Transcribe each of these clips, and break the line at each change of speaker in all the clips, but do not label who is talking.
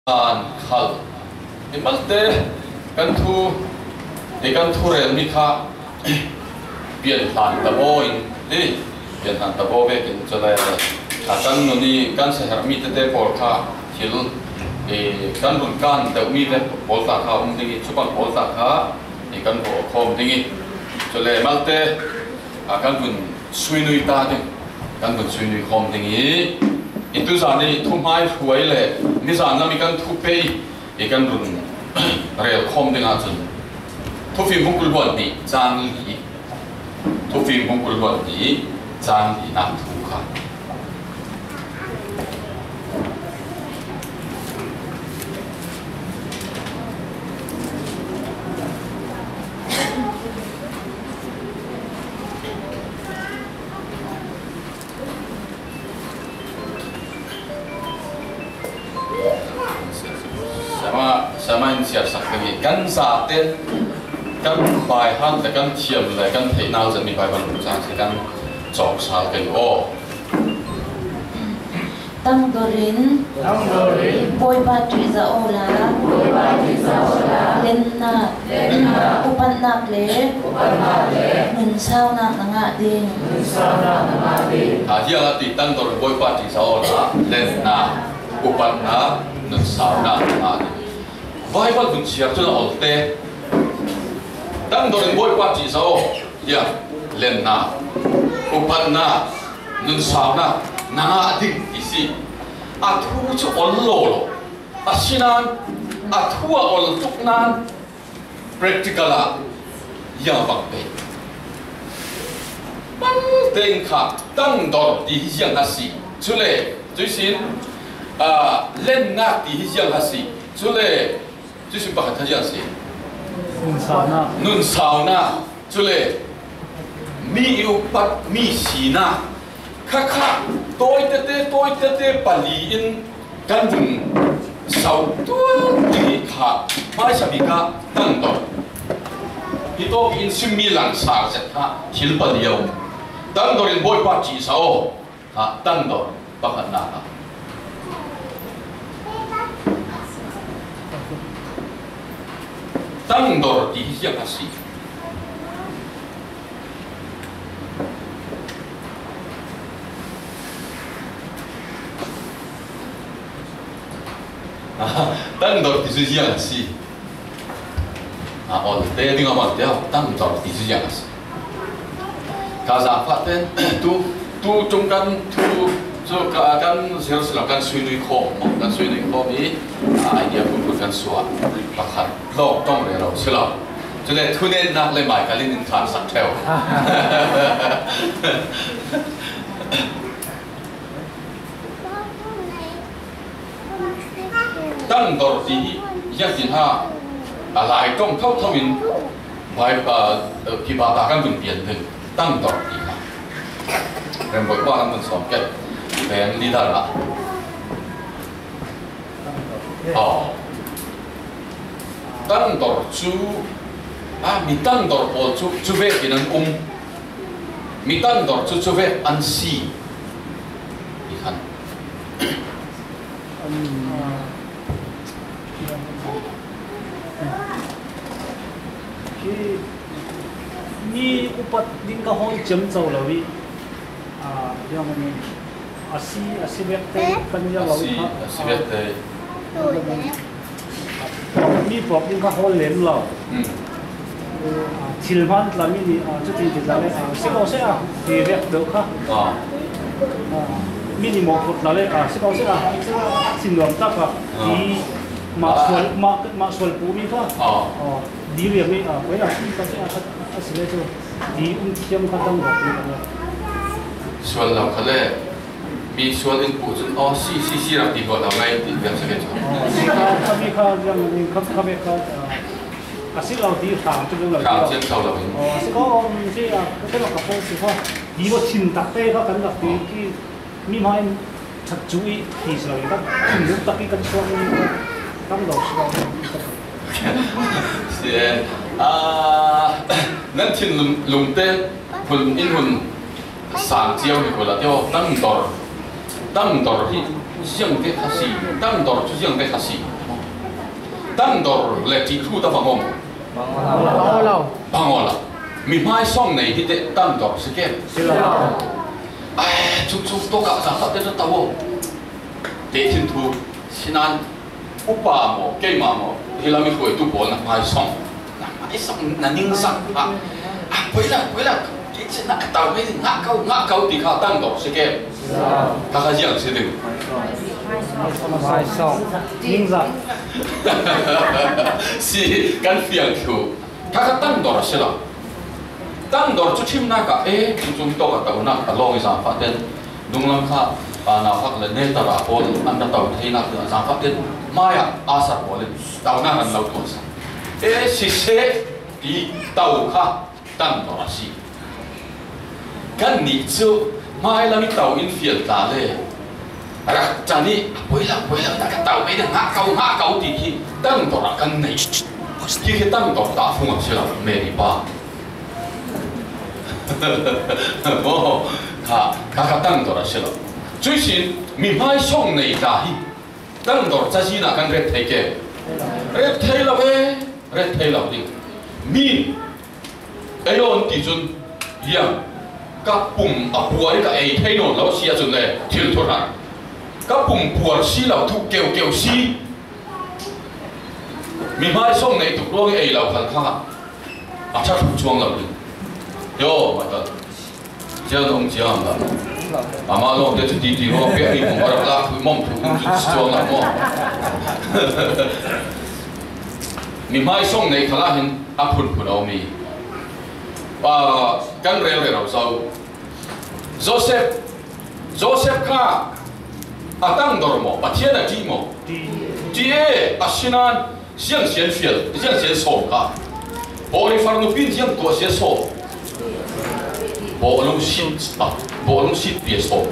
an khal imalte kan thu rel mi kha pian hlan ta boin ni pian hlan ta bo ve kin chale kan no ni kan se har mi te por kha thil kan run kan te mi ve pol ta kha dingi chupan pol ta kha kan bo khom dingi chale malte kan run sui nui ta ding kan run sui nui khom dingi itu zani thu mai huai le ni zan na mi kan thu pe kan run rel khom ding a chun thu phim bungkul bon ni chang li thu phim bungkul bon ni chang li na thu kha sama siap sakit kan saatnya kan bahan kan tiap le kan tenau jadi bahan berusaha kan jok sakit oh
tăng dorin boy batri za ola lenna upan nak le mun sao nak nga ding
dia lah di tăng dorin boy batri za ola lenna upan nak nun sao nak nga ding Bible pun siap tu nak olte, tang dorin boy kuat jisau, ya, lenna, upanna, nunsana, nanga adik isi, atu tu ollo, asinan, atu ol tuknan, practicala, ya bakpe. Penting kah, tang dor di yang hasi, cule, juisin, lenna di yang hasi, cule. 就是把它这样写，nun sao na，出来，米有不米西那，卡卡多一点把理因干净少多点卡，买什么卡当到，一多因是米兰啥子卡，听不了，当到人不会把技术啊，当到不可能啊。当到底下还是，当到底下还是，我第一点我问掉，当到底下还是，卡萨发展都中间就kan sel kan sui nui kho kan sui nui kho ni idea pun kan suat pakhat lok tong le ro sila chule thunen nak le mai kalin in than sak theo tăng dor ti ya tin ha lai tong thau thau in bai ki ba ta kan bun pian thun tăng dor ti ha rem boi ba han mun som ke Bèn đi đâu ạ? Tăng đổ chú mi tăng đổ bộ chú về cái năng mi tăng đổ chú về ăn xì đi khăn
mi upat din ka hon chấm dầu là vì yang ini asi bekte kan ya lawi
asi bekte
mi pop din ka hol lem lo chilman la mi ni chu tin ti la le se ko se a ti vek do kha mi ni mo phut la le se ko se a sin lom ta ka ti ma sol pu mi kha di ri mi ko ya ti ka se a si le chu di thiam kha tang ro ni
Sual lau kale, mi sual in pucun, si rak di bawah lamai di biar sakit tu.
Kami yang ini kami asyik lau di tam tu lau.
Tam siap tahu lau ini.
Asyik kau mesti kita nak kapal sih kau di bawah cinta teh kau kan nak di mi main cacui di selalu kan, hidup tapi kan suami kan lau
suami. Nanti lung teh pun inhun sản chiêu thì gọi là theo tăng đỏ thì riêng cái hạt xì tăng đỏ cho riêng cái hạt xì tăng đor lệ chỉ thu ta vang om bang ola mi mai song này thì tăng đor sẽ kém chút to cả sản xuất đến tao để thiên thu xin ăn upa mo cây mà mo thì làm mình hồi tu bổn là mai song là ninh sang với là cái chuyện là tao mới ngã câu thì khá tăng đor sẽ kém ta khai giảng sẽ được
mai song ninh sang
si căn phiền thiếu ta tăng đor sẽ là tăng đor chút chim na cả chúng to cả tao na cả lo cái sản phát đến đúng lắm khá nào hoặc là nên ta bảo bổn anh ta tao thấy na cái sản phát đến mai asa bổn tao na anh lâu tuổi sao si thì tàu khá tăng đor si kan ni chu mai lami tàu in phiền ta le ra chani với là ta tàu mấy đừng ngã câu thì tăng đor kan này khi tăng đor ta phun ở chỗ mẹ đi ba ô khá tăng đor sẽ là最新mi mai song này ta hi tăng đor cha chi na kan red thei ke red thei la đi mi ayon ti chun yang các bùng bùa cái ấy thấy nó lão xia chun này thiếu thốn hả các bùng bùa xí lão thu kêu xí mình hai xong này tụt đôi ấy lão khăn khăn chắc thủ chuông lão đi yo mà thật chơi ông chơi làm mà nó để đi nó biết đi mà ra là mong thủ chuông là mong mình hai xong này khá là hình phun ông mi căn rêu rêu sau Joseph ka atang dormo pathian a ti mo ti asinan siang sian fiel siang sian so ka bori farnu pin siang to sia so bolong sit pi so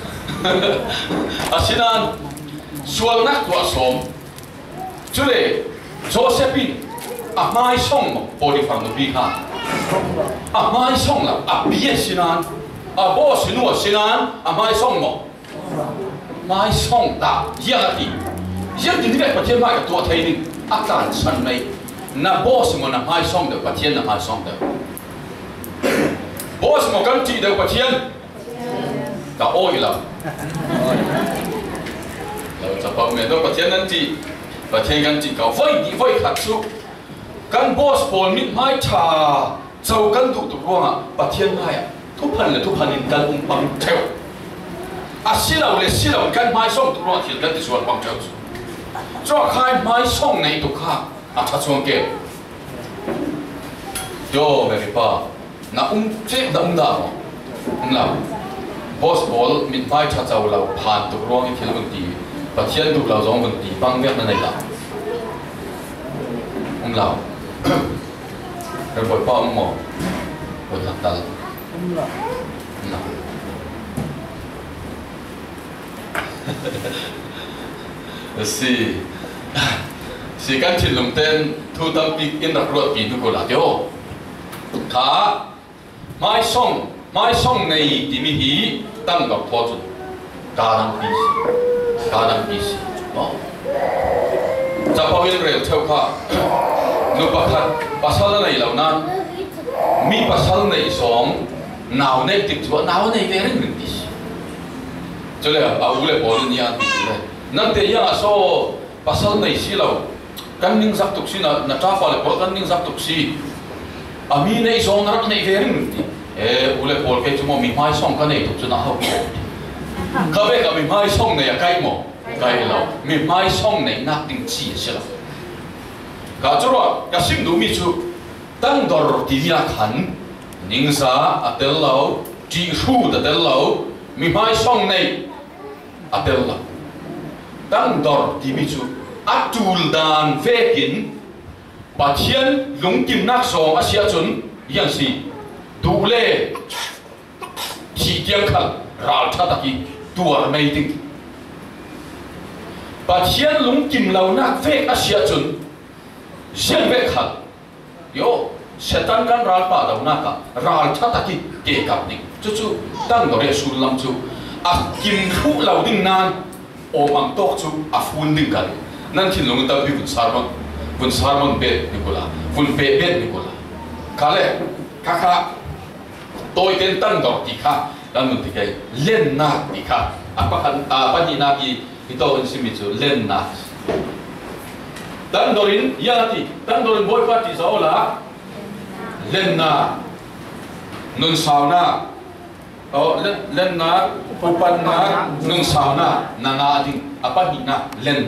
asinan sual nak to som chule Josephine mai song bori farnu pi ka mai song la bia sinan bo sinua sinan mai song mo mai song ta yati yati ni ba pathian mai to thai ni tan san mai na boss mo na mai song de pathian na mai song de boss mo kan ti de pathian ta oi la cha pa me do pathian nan ti pathian kan ti ka voi khat su kan boss pol mi mai cha châu căn tụ ruộng à, bà thiên hai à, thu phần in căn bằng theo, xí đầu căn mai song tụ ruộng thì căn thì xuân bằng theo, cho khai mai song này tụ khác, chắc xuân kia, yo mẹ ba, na chết na nào, nào, boss ball mình mai cha châu lâu pan tụ ruộng thì lần tí, bà thiên tụ lâu giống lần tí bằng việc này là, nào. Rồi bồi bom mỏ bồi lạc tật si kan thil lung ten thu tam pi in rak ruat pi nu ko la teo kha mai song nei ti mi hi tam gap tho chu ka dam pi si no cha pa win rel theu kha nu pakhat pasal này lâu nan mi pasal này song nào này tik chu nào này về ring ring dis cho nên ule bol ni an ti le nan te ya so pasal này si lâu kan ning zak tuk si na tra fa le bol kan ning zak tuk si ami nei song rak nei ve ring ti ule bol ke chu mo mi mai song kan nei tuk chu na ho ka ve ka mi mai song nei kai mo kai lo mi mai song nei nak ting chi si lo cả chỗ đó cả sim đủ mi chú tăng đор thì mi khẩn ninh sa atel lâu chỉ hu atel lâu mi mai song này atel lâu tăng đor thì mi chú atul dan ve kin bà thiên lung kim nak song asia chun yang si đủ lệ chỉ tiếng khẩn ral cha taki tuar mai ting bà thiên lung kim lâu nak ve asia chun siang ve khat yo setan kan ral pa da na ka ral tha ta ki ke kap ni chu tang do re sul lam chu kim thu lau ding nan o mang tok chu fun ding kan nan thin long ta bi kun sar ma vun sarmon bet Nicola vun pe bet Nicola kale kaka tôi tên tăng đỏ thì khác đang muốn thì cái lên nát thì khác apa ni nát thì tôi anh xin chú lên nát tăng đỏ in ya thì tăng đỏ in bôi phát thì sao là lên nát nun sao na lên nát upan nát nun sao na nanga thì apa ni nát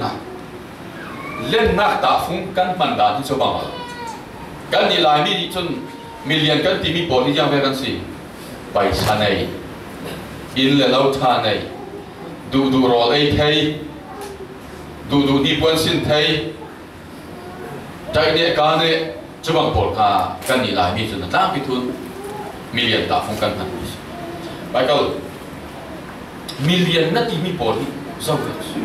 lên nát ta phun căn bản đá thì sao bằng căn đi lại mi chun million căn thì mi bỏ đi giang về căn gì bài sa này in le lâu tha này du rồi ấy thấy du đi buôn xin thấy trái địa cá này chú bằng bỏ cả căn đi lại mi chun ta bị thun million ta phun căn bản bài câu million nát thì mi bỏ đi sao vậy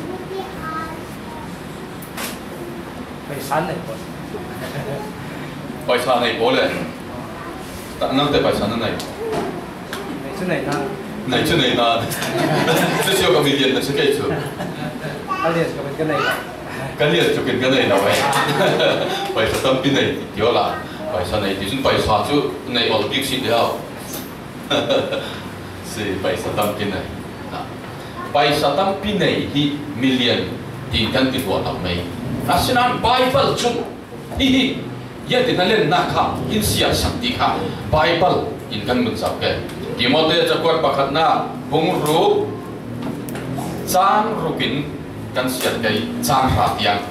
bài san này
bài sa này bỏ lên tận năng tới bài sa này
này
chỗ này na这是有个million的是可以做
cái này có cái này
cái này chụp cái này đâu vậy bài sa tâm pin này thiếu là bài sa này thì chúng bài sa chú này Olympic xịn đâu是bài sa tâm pin này bài sa tâm pin này thì million thì căn thì của tao này xin anh Bible chung hi ya thì nó lên na kham in sia sakti kha Bible in kan mun sao ke Timothy chakwat pakhat na bung ru chang rukin kan siat kai chang ha tiang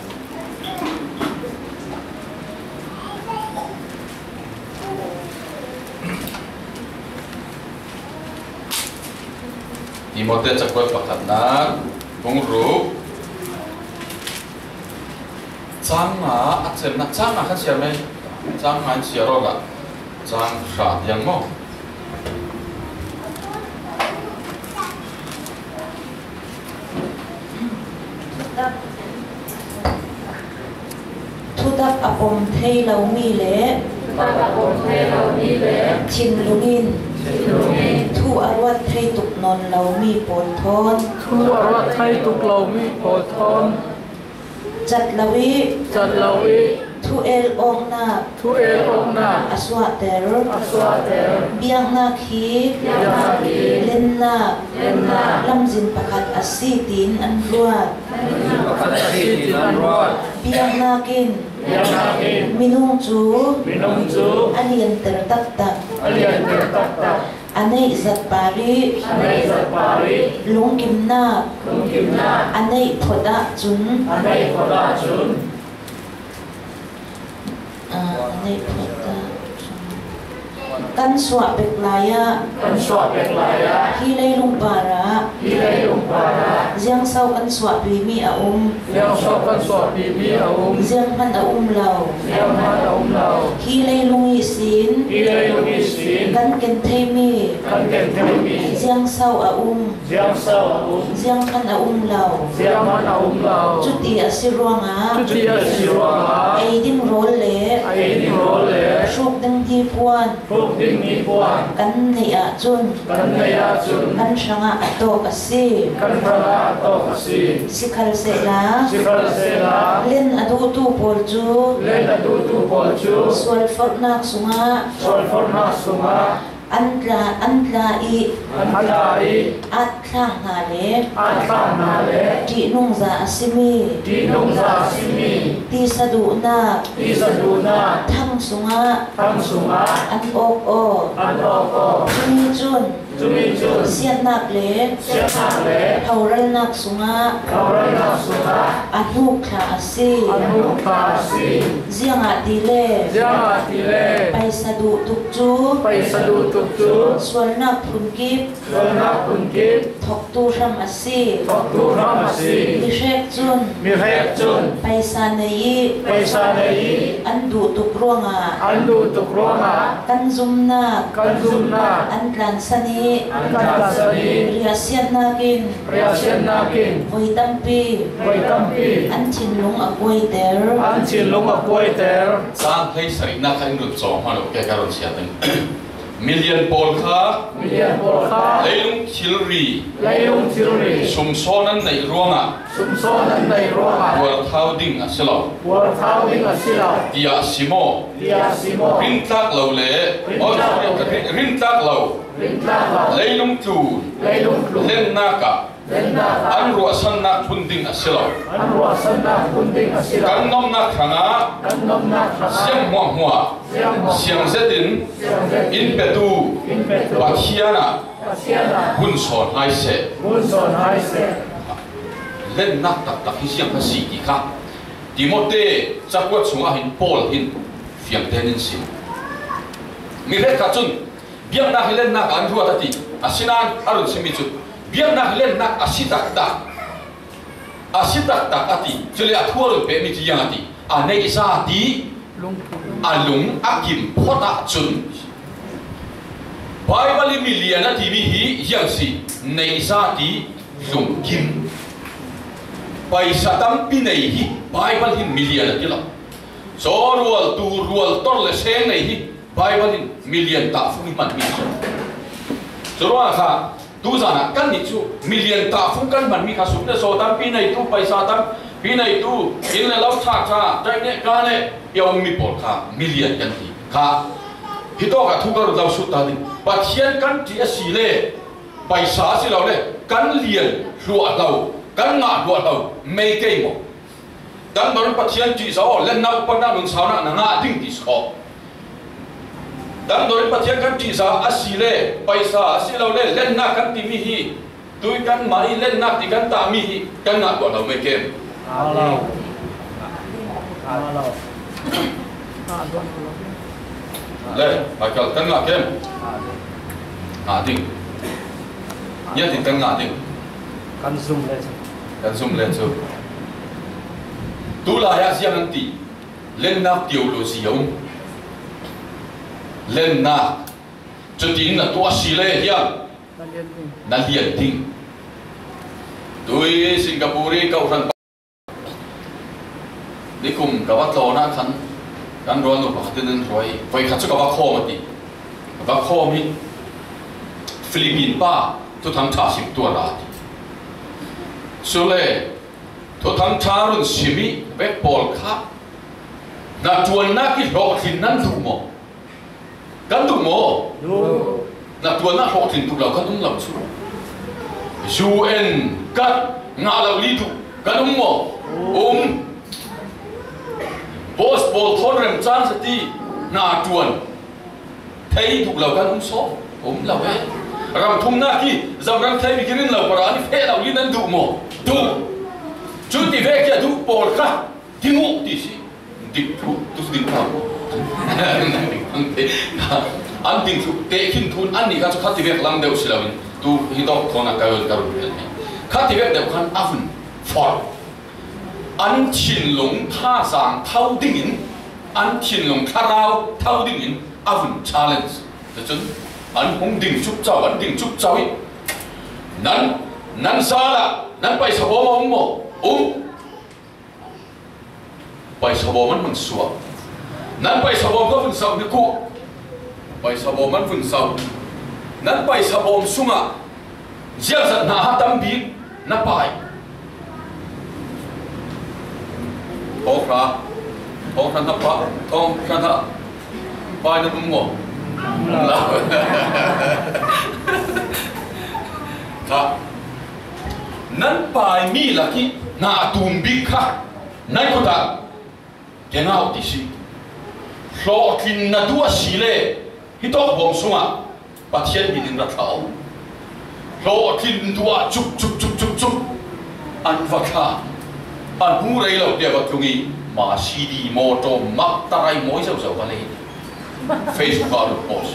Timothy chakwat pakhat na bung ru chang ma achem na chang ma khan sia mai chang man sia ro ga chang ha tiang mo
thu đắp apom thay lâu mi lệ chin lungin thu arwat thay tục non lâu mi bồn thon chặt lawi thu el ong na aswa ter biang na khi len na lam jin pakhat asi tin an ruat biang na kin minung chu alian ter tak tak anei zat pari lung kim na anei thoda chun anei thoda kan swa bek laya hi lei lung para giang sau kan swa pi mi a giang man a lau hi lei lung i sin kan ken thei mi giang sau a giang man a lau chút i a siruanga ai dim rol le shuk dang di puan kan nei a chun kan sanga atok asi sikhal se la len adu tu pol chu swal fornak sunga antla i atla na le ti nung za asimi ti sadu na thang sunga an ok o chumi chun siat nak le haural nak sunga anuk kha asi zianga ti le paisa du tuk chu swal nak phun kip thok tu ram asi mi rek chun paisa nei an du tuk ronga kan zum na an tlan sani riasian nakin voi tampi an chin lung a koi ter
sang thấy sari na khan rut so ma lo ke karon sia tang million Paul kha leilung thilri sumsonan nei ruanga war thauding asilo dia simo rintlak lo le rintlak lo leilung tu len naka an ruwa san na punding asilo kan nom na khanga siang hua siang zetin in petu pathiana hun son hai se len nak tak hi siang ka si ki kha Timote chakwat sunga hin Paul hin fiang tenin sim mi re ka chun biang na hilen nak an ruwa tati asinan arun simi chu biang na hilen nak asitak tak ati chule athur pe mi ti yang ati ane isa di alung akim phota chun Bible million ati mi hi yang si nei sa di lung kim paisa tam pi nei hi Bible hin million ati la so rual tor le se nei hi Bible hin million ta fu man mi so ro kha tu zana kan ni chu million ta fu kan man mi kha su ne so tam pi nei tu paisa tam pi nei tu in le lau cha dai ne ka le yom mi por kha million kan ti kha hito ka thu ka lau su ta ni pathian kan ti asi le paisa si lau le kan lien ruwa lau kan nga ruwa lau mei ke mo dan don pathian ti so len na pa na lung sa na nga ding ti so dan dori pathian kan ti sa asile paisa asilo le len na kan ti mi hi tui kan mai len na ti kan ta mi hi kan na ko lo me kem
alo
le pakal kan na kem ding ya ti kan na ding
kan zoom le chu
tu la ya siang an ti len na theology yong len na cho tin là tua xì lê hiang na liền ting tôi Singapore câu rằng đi cùng cả vắt lò na khăn rồi nó bắt tên rồi vậy khát cho cả vắt kho mà đi vắt kho mi Philippines ba tôi thằng cha xịt tua ra số lê tôi thằng cha rồi xịt mi vét ball khác na chuan na cái rõ thì năn đủ mò kan tu mo na tuan na ho tin tu la kan lam chu UN kan nga la li tu kan mo boss bol thon rem chan sa ti na tuan thei tu la kan so la we ram thum na ki zam ram thei bikin la para ni fe la li nan tu mo tu chu ti ve ke tu bol ka ti mu ti si dik tu din ka an ting thu te khin thun an ni ka chu khati vek lam deu silawin tu hi dok khona ka vel karun hel ni khati vek deu khan afun for an chin lung tha sang thau ding in an chin lung tharau thau ding in afun challenge ta chun an hung ding chup chau nan sala nan pai sabo mo pai sabo man mang suwa nan pai sabom ko fun sau ni ku pai sabom man fun sau nan pai sabom sunga jia zat na ha tam bi na pai thong khan ha pai na bum mo la ka nan pai mi la ki na tum bi kha nai ko ta ke ngau ti si lo kin na dua sile hitok bom sunga pathian bidin ra thau lo kin dua chup an vakha an hu rei lo dia batungi ma cd moto mak tarai moi sau ka le Facebook ar post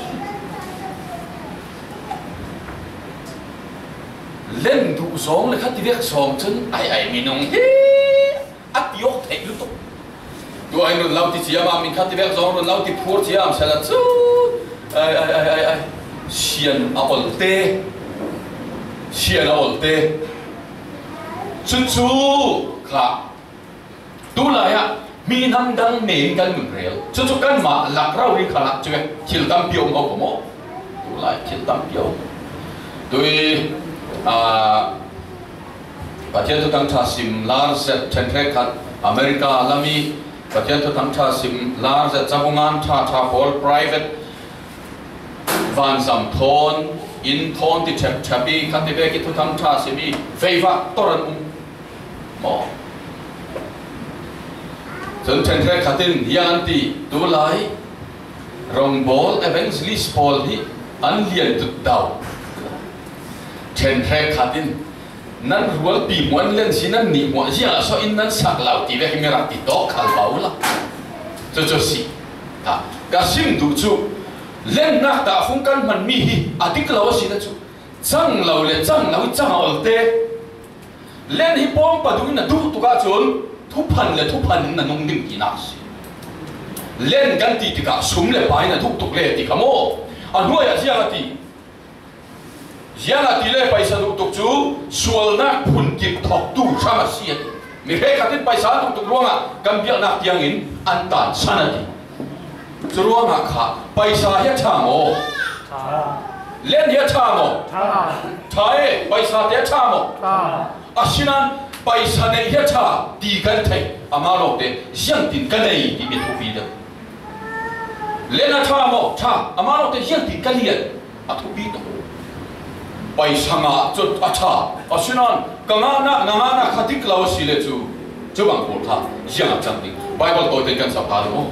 len du song le khat vek song chen ai minong atiok thek lu to tu ai nun lau ti chia ma min khati vek zong nun lau ti phur chia am sala chu ai sian aolte chu kha tu la ya mi nam dang me kan mun rel chu kan ma lak rau ri khala chu thil tam piom ko mo lại chiến tâm biểu tôi và chiến thuật tăng cha sim large trên thế khát America lami và chiến thuật tăng cha sim large zabungan cha hall private van sam thon in thon ti chapi khát ti cái thuật tăng cha sim vây vạ toran mỏ chân trên thế khát tin yang ti tu lại rong ball evangelist Paul hi an lian tut dau trên thế khát tin nan rual pi muan len sinan ni mo zia so in nan sak lau ti ve mera ti to khal bau la cho si ta ka sim du chu len na ta phung kan man mi hi atik law si na chu chang law le chang law chang ol te len hi pom pa du na du tu ka chun thu phan na nong ding ki na si len kan ti ka sum le pai na thuk tuk le ti ka mo a nuai a zia ti Giang ati le paisa tuk chu sual nak phun kip thok tu sama siat mi he katin paisa tuk ruanga kambia nak tiang in antan sanati churuanga kha paisa ya chamo len ya chamo thae paisa te chamo asinan paisa ne ya cha ti kan thai amalo te siang tin kan nei ti mi thu bi de len a chamo cha amalo te siang tin kan lian a thu bi de paisa nga chut acha asinan kangana nangana khatik law sile chu bang ko tha yang chang ding bible ko te kan sa pa lo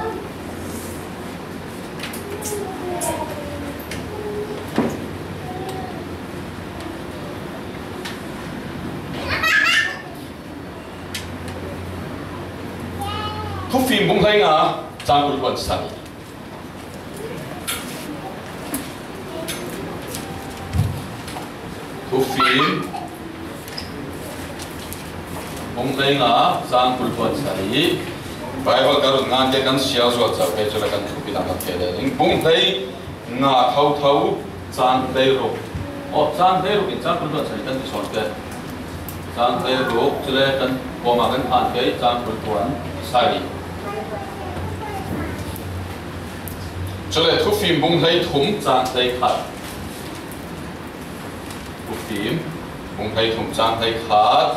thu phim bung hai nga chang ko wan sa thu phim bung hai nga chang ko wan sa hi bible ka ngan te kan sia zo cha pe chola kan thu pi la ka thele ning bung hai nga thau chang te ro o chang te ro in chang ko wan sa kan ti son te chang te ro chule kan ko ma kan an ke chang ko wan sa hi chule thu phim bung hai thum chang te khat thu phim bung hai thum chang te khat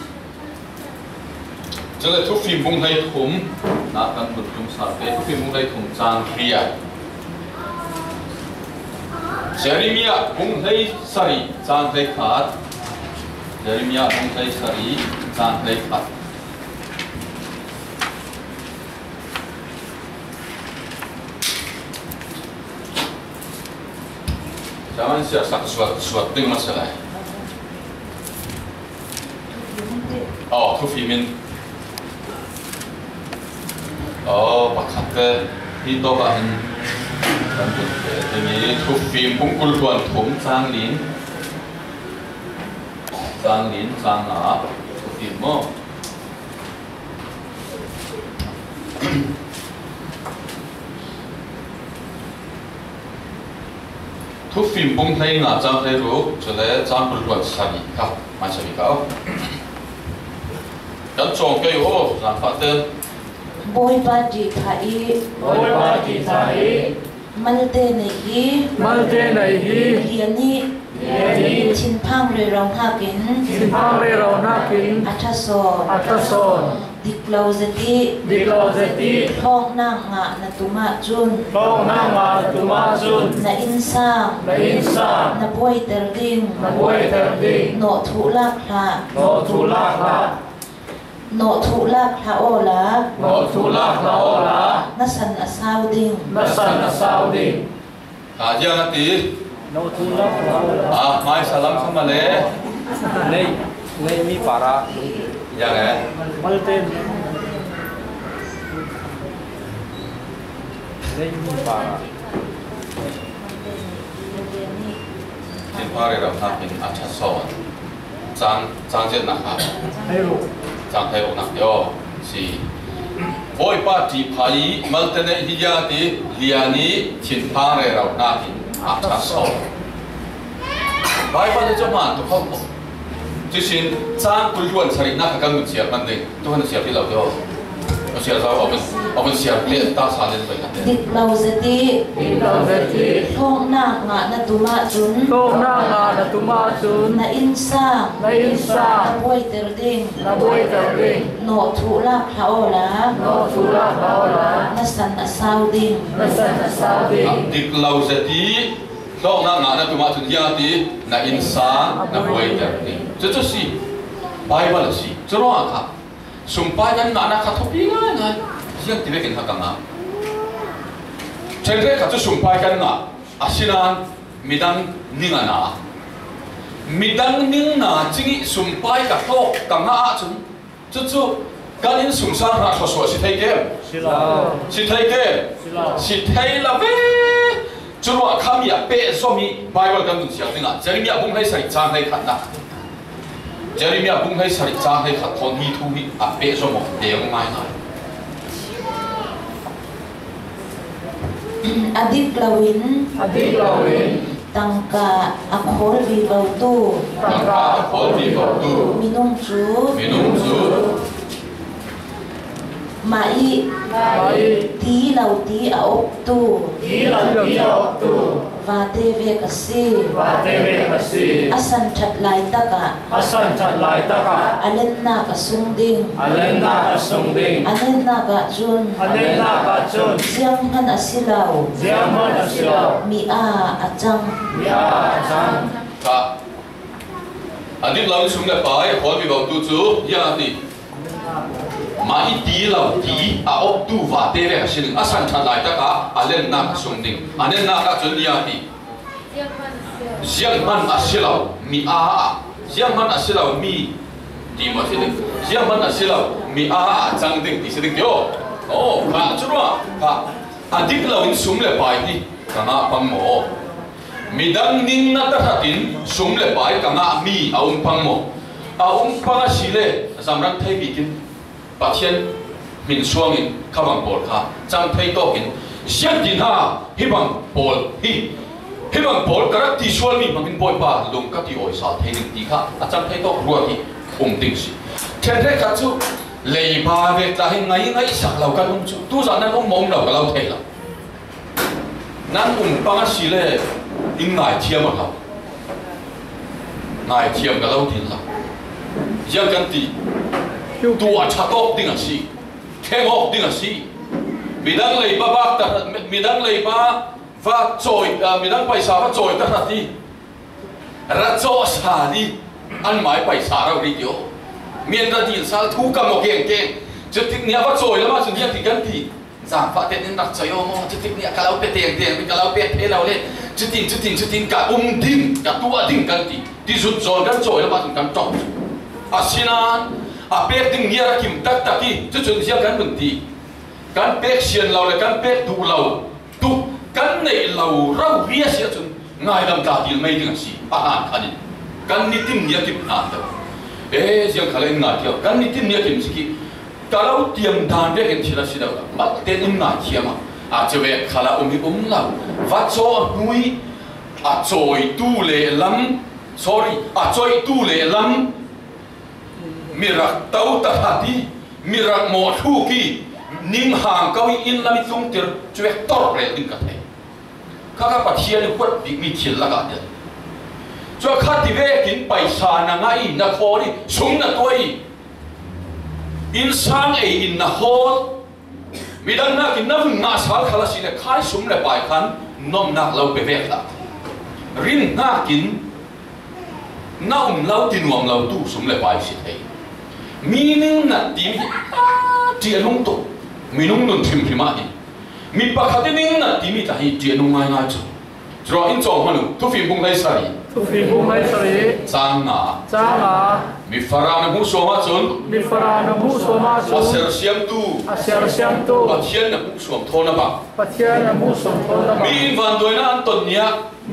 chule thu phim bung hai thum na kan bun thum sa te thu phim bung hai thum chang ria Jeremiah bung hai sari chang te khat Jeremiah bung hai sari chang te khat Jangan siap suat ding masalah. Oh, tu filmin. Oh, pakat itu bahan. Ini tu film pungkul tuan thum Zhang Lin, Zhang A, tu film mo. thu phim bung thay ngã trang thay ru cho lẽ trang bul quạt sari ka mai sari ka dan chong cái ho làm phát tên
boy ba di thai malte này hi hiền ni chin phang re rong ha kin athason diklau zeti thong na nga na tuma chun na insa na boy ter ding no thu lak la ola na san asau ding
dia nanti
no thu lak la
mai salam sama le
Nei mi para
ya kan
malten
nei mi para
trên pare ra ha pin athason chang jet na ha
hero
chang hero na yo si boy party phai maltene hiya ti liani chin pare ra na pin athason bible cho man to khom chỉ xin trang quy luận sari na các ngôn siap man ding tu han siap đi lâu rồi siar zau open siar le ta sa len bai na
dik lau zati thong na nga na tuma chun na insa na boy ter ding no thu la khaola na san asau ding
dik lau zati thong na nga na tuma chun ya ti na insa na boy ter ding chu si Bible si chro kha sumpai kan na kha thopi ngai siang tire kin hakanga chere kha chu sumpai kan na asinan midang ningana midang ningna chingi sumpai ka thok kanga chun chu kan in sumsang ra so si thai ke si thai la ve churwa khamia pe zomi Bible kan siang tinga Jeremia bung hai sai chang hai khat na Jeremia bung hai sari chang hai khat thon hi thu hi a pe zo mo deong mai ngai
adik lawin tangka akhol vi bau tu minung chu mai ti lau ti a op tu và tê về kasi asan chat lai taka alen na ka sung ding alen na ka chun siang han asilaw mi a achang
ka adik lau sung le pai hol bi bau tu chu ya ti mai ti lau ti a op tu va te ve kasi asan chat lai taka alen na ka sung ding alen na ka chun ya ti siang man asilaw mi a siang man asilaw mi di ma si ding siang man asilaw mi a chang ding ti si ding yo oh ka churwa ka adik lau in sum le pai ni ka nga pang mo midang ning na ta hatin sum le pai ka nga mi a pang mo a pang si le zamran thai bi kin pathian min suangin khabang bol kha chang thai to kin siang din ha hi bang bol hi bang bol karak ti sual mi mangin boy pa lung ka ti oi sa thai ning ti kha a chang thai to ruwa ti ting si then re ka chu lei ba ve ta hi ngai sak lau ka chu tu za nan mong lau ka lau thei la nan pa si le in ngai thiam ma ngai thiam ka lau tin la yang kan ti tua cha tok ding a si theng ok ding a si midang lei ba ba ta midang lei ba va choi midang paisa va choi ta na ti ra cho sa đi ăn mãi paisa ra đi yo miền ra đi sao thu cầm một keng keng chút tiếc nia va choi lắm mà chút nia thì gần thì giảm phát tiền nên đặt chơi ô chút tiếc nia kalau pe tiền tiền kalau pe thế nào lên chút tin cả tin cả tua tin gần thì rút rồi gần choi lắm mà chút gần trọng asinan pe tin nia ra kim tak tak ki chút nia gần bẩn thì gần pe xiên lâu là gần pe tu lâu tu gần này lâu rau ria xiên chút ngay làm cả tiền mấy tiếng gì ăn khani gần nít tin nia kim ăn đâu riêng khai lên ngài theo gần nít tin nia kim gì kalau tiêm đàn về cái chuyện đó mà tên im ngài thiam à cho về khai là lâu vắt cho nuôi choi tu lệ lắm sorry choi tu lệ lắm mirak tàu ta hati mirak một thu ki nim hàng cao in làm tung tiền cho về tọt về đừng cả thế các bạn thiên quật bị mi thiên là cả đấy cho khát thì về kín bài sa na ngay na khó đi súng na tôi insan in na hol midan na kin na nga sal khala sine khai sum le pai khan nom nak lo pe vek la rin na kin na lo tin wam lo tu sum le pai si thei meaning na tim ti anung to minung nun thim thima hi mi pa khatin na timi ta hi ti anung ngai ngai chu tro in chong hanu tu fi bung lai sari changa mi farana mu so ma chun aser siam tu pathian na mu som thona ba min van doina anton nia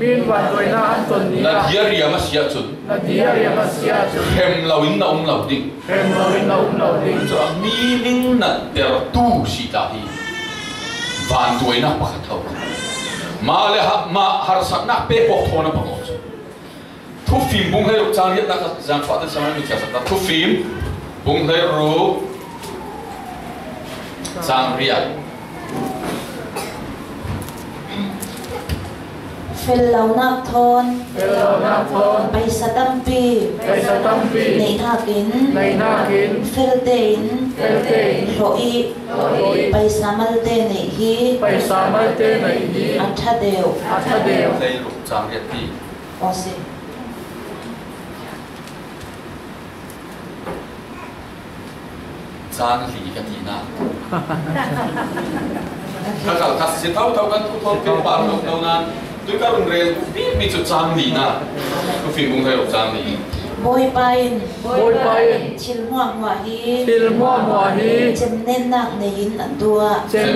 na diaria ma sia chun hem lawin na lau ding so meaning na ter tu si ta hi van doina pa thau ma le ma har sak na pe pok thona ba thu phim bung hay trang hiện đang giang phát đến sáng nay mình trả ta thu phim bung hay ru sang riat
Fellow nak thon bay sa tampi nei nakin feltein roi bay sa malte nei hi athadeu
lấy lục sang riat đi
osi
sang lì cái gì na kalau kasih tahu kan tu thon ke baru tahu nan tôi các đồng rèn bị chụp sang lì na tôi phim cũng thấy lục sang lì
boy pain chil hoa hi chem nen nak nein atua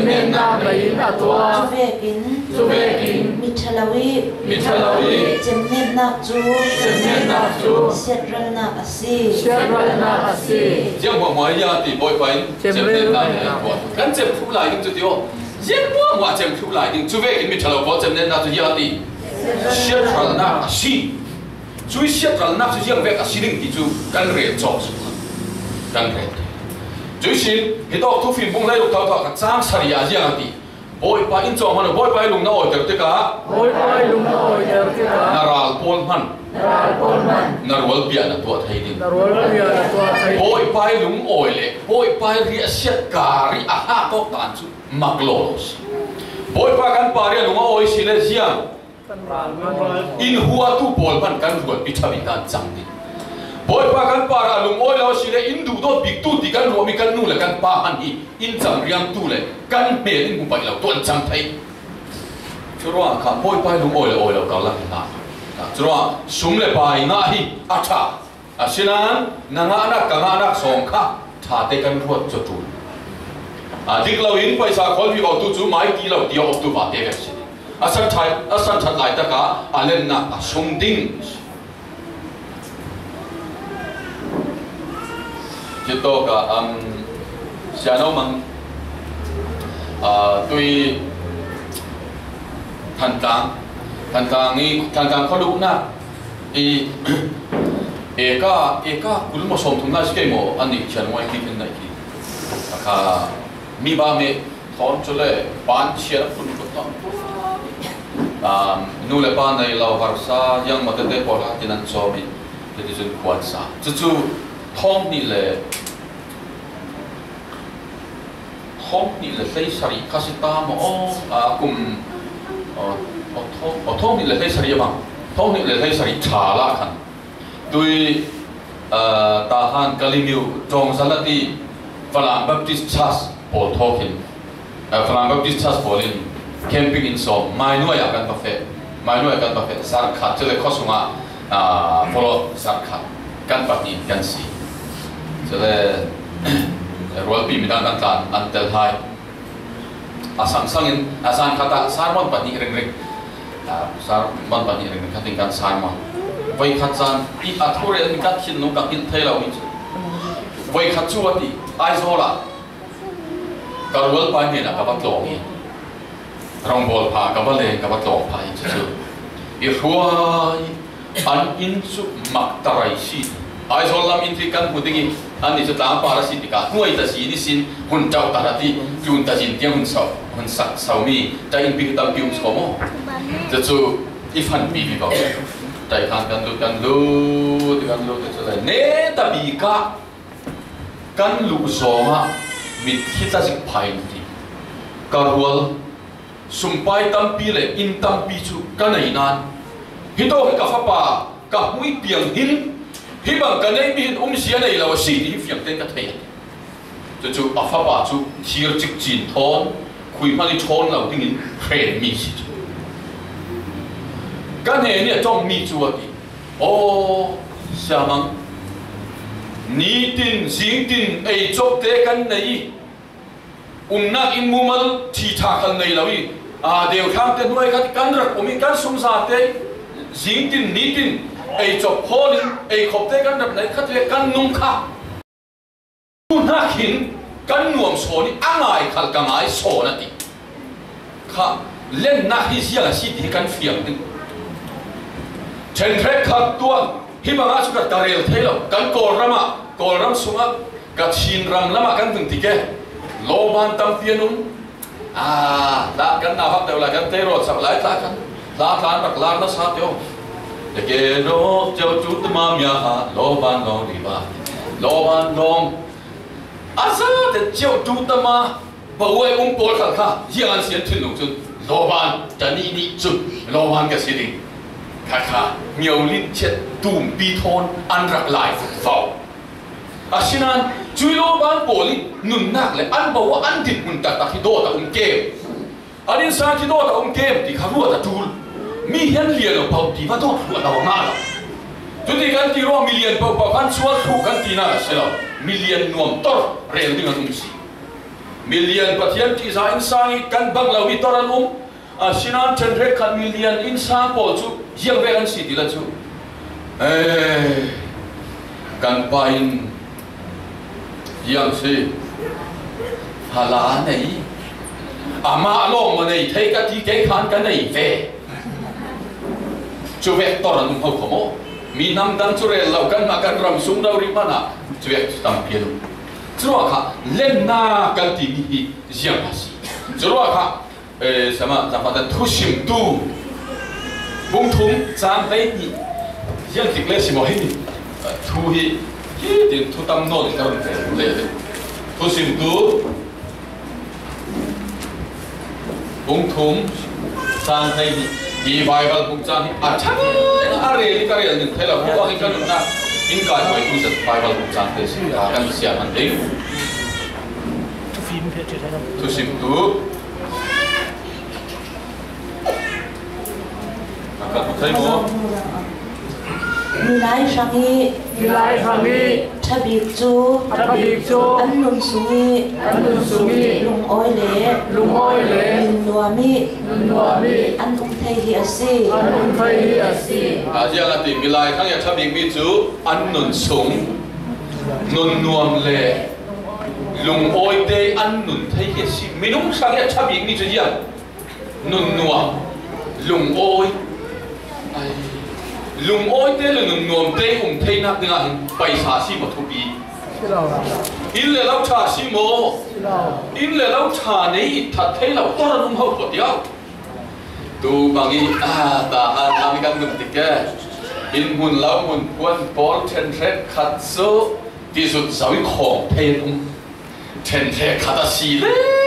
chuvekin mithalawi chem nen nak chu setral nak asi
riêng hoa hoa ya thì boy pain chem nen nak kan chem thu lại những chuyện đó riêng hoa hoa chem thu lại những chuvekin mithalawi chem nen nak chu ya thì setral nak asi chui siết ra nắp chui riêng về cả xin thì chú căn rể cho căn rể chui xin thì đó thu phim bung lấy lục thao thao cả trang sari à riêng thì bôi pa in cho hắn bôi pa lùng nó ỏi được cả naral pol man narwal bian là tuột hay đi bôi pa lùng ỏi lệ bôi pa ria siết cả ri aha to tan chú mặc los bôi pa căn pa ria lùng ỏi xin là riêng in hua tu bol man kan ruột bị thằng kan chang đi boy pa kan para lung oi lo sile in du do big tu ti kan ro mi kan nu la kan pa han hi in chang riam tu le kan me in bu pai lo tuan chang thai churo ka boy pa lung oi lo ka la na churo sum le pai nga hi acha asinan nanga na ka nga na song kha tha te kan ruột cho tu dik lo in paisa khol vi o tu chu mai ti lo ti o tu va te ka si asan thật lại tất cả lên na sung đinh chỉ to cả xa nấu măng tôi thành tang có đủ na eka cũng một số thùng na cái mỏ anh ấy chân ngoài kia này kia cả mi ba mẹ thon cho lệ bán chia cũng có nu le pa nei lo varsa yang mate te pola tinan chomi te ti jun kwat sa chu thong ni le sei sari kasita mo kum thong ni le sei sari ma thong ni le sei sari cha la khan tui ta han kalimiu tong salati Falang Baptist Church pol thokin Falang Baptist Church polin camping in so mai nuai akan buffet sar khat chele khosunga follow sar khat kan pati kan si chele rol pi midang kan tan antel hai asang sangin asan khata sarmon pati reng sar man pati reng khating kan sarmon voi khat san i athore ni kat chin no ka in thela wi voi khat chuati aizola karwal pa ni na ka bat lo ni rong bol pa ka bale ka bat lo pa in chu i huai an in chu mak tarai si aizola min tri kan hudingi ani chu ta pa ra si tika nuai ta si ni sin hun chau ta ra ti chun ta jin tiang hun sak sau mi ta in pi tam pium so mo chu i fan pi bi ba tai kan lu chu lai ne ta bi ka kan lu so ma mit hita sik phain ti karwal sumpai tampi le in tampi chu kanai nan hito ka fa pa ka hui piang hin hi bang kanai mi sia nei law si hi fiang ten ka thei chu a fa pa chu thir chik chin thon khui mali thon law ding in khren mi si chu kan he ni tong mi chu ati o samang ni tin sing tin ei chok te kan nei unnak in mumal thi tha kan nei lawi deu thang te nuai khat kan rak omi kan sum sa te sing tin ni tin ei chok holin ei khop te kan rap nei khat le kan nung kha unnak hin kan nuam so ni angai khal ka ngai so na ti kha len na hi sia si ti kan fiang tin chen thek khat tuan hi banga chu ka tarel thelo kan kol ram sunga ka chin ram lama kan tung ti ke lo ban tam pianum đã kan nào học đều là kan tê rồi sắp lại ta kan la kan bạc la nó sao tiêu để cái đó cho chú tâm am ya lo ban long đi ba lo ban long asa để cho chú tâm ma bảo vệ bol khang kha hiang an xiên thuyền lục chun lo ban cho ni chun lo ban cái gì đi kha nhiều linh chết tùm bi thon ăn rạc lại vào asinan chui lo ban boli nun nak le an bawa an dit mun ta ki do ta kem anin sa ki do ta kem ti kharu ta tul mi hian lian lo pau ti va do ru ta ma la tu ti kan ti ro million pau kan sual thu kan ti na se lo million nuam tor rel ding an si million pathian ti za insani kan bang lo mi tor an asinan chen re khat million insa pol chu hiang ve an si ti la chu kan pain yang si hala này ama lo mà này thấy cái cái khan cái này về chú về to là đúng không có mi nam dan chú rèn lâu căn mà căn ram sung đâu đi mà na chú về tam piên chú à khá lên na căn ti mi giang là gì chú à khá什么咱们的土心度bung thùng trang đấy nhỉ giang kịch lên gì mà hết nhỉ thu hi thì thu tâm nô thì tao phải lấy thu sim tu bung thùng sang đây đi vài vài bung trang chắc là đi cái này thấy là không có cái nào na in cái mọi thứ rất vài vài bung trang thế thì cần xem anh đấy thu sim tu các bạn thấy không
mi lai sangi thabik chu an nun sungi lung oi le min nuami an thei hi asi
giờ là tìm mi lai thang ya thabik mi chu an nun sung nun nuam le lung oi te an nun thei hi asi minung sang ya thabik mi chu ya nun nuam lung oi lung oi te lung nuam te thấy nát nga pai sa si ma thu bi in le lau cha si mo in le lau cha nei that thấy lau to num ho ko tiao tu bangi ta an kan ngum tikke in mun lau mun puan pol chen red khat so ti sut sawi khong thei chen the khat si le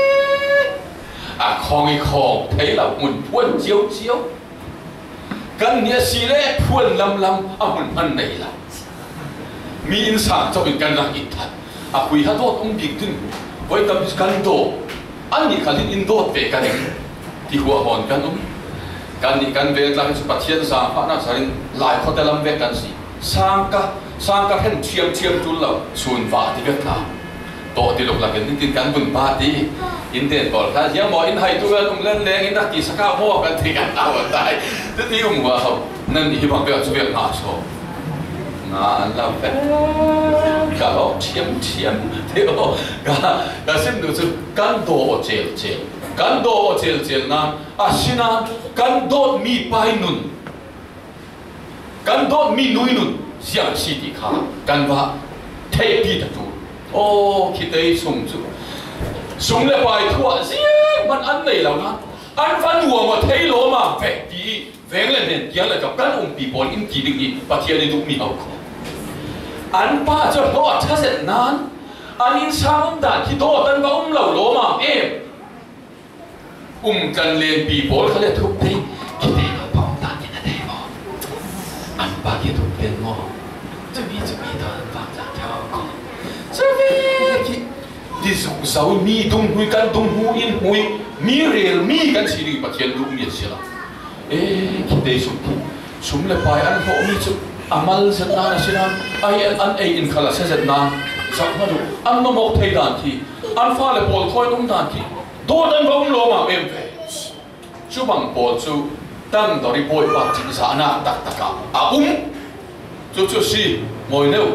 khong thấy lau mun puan chiếu chiếu kan nia si le phuan lam amun an nei la mi insan cho bin kan ra it tha hui ha dot big tin voi tam kan do an ni khalin in dot pe kan ti huwa hon kan ni kan ve tlang chu pathian sa pha na sarin lai kho telam ve kan si sang ka hen chiam tu lo chun va ti ve ta to ti lok la kan tin kan bun pa ti in den bol kha ya mo in hai tu len leng in da ti saka mo kan ti kan aw tai ti wa ho nan ni bang ve chu ve na so na la fe ka lo chiam te o ga sim du chu kan do chel na asina kan do mi pai nun kan do mi nui nun siang si ti kha kan va thei pi ta tu ô khi tới sung le bài thua riêngมันอันไหนแล้วนะอันฟันหัวมาเทโลมาแฝงดีแฝงเลยเนี่ยยังเลยกับการองค์ปีบอลอินกีดิ่งปะเทียนในทุกมีเอาของอันป้าจะรอดถ้าเสร็จนั้นอันอินชาด่านที่โตตันว่าเหล่าโลมากันเรียนปีบอลเขาเรียกทุกทีคิดเองว่าป้องด่านที่นั่นเองอันป้าคิดทุกเป็นงอจะมีตอนฟังจากเจ้าของที่สุขสาวมีตรงหุยกันตรงหูอินหุยมีเรียลมีกันสิริปะเทียนรูปมีเสียละคิดได้สุมเลยไปอันพอมีจุอามัลเสร็จนานสินะอันอินขลังเสร็จนานสักมาดูอันนมกไทยด่านที่อันฟ้าเลยปอลคอยตรงด่านที่โดนอันว่าโลมาเอ็มเฟชูบังปอลชูตั้งดอริโบยปาจิสานาตักกะจู่สิมวยเนว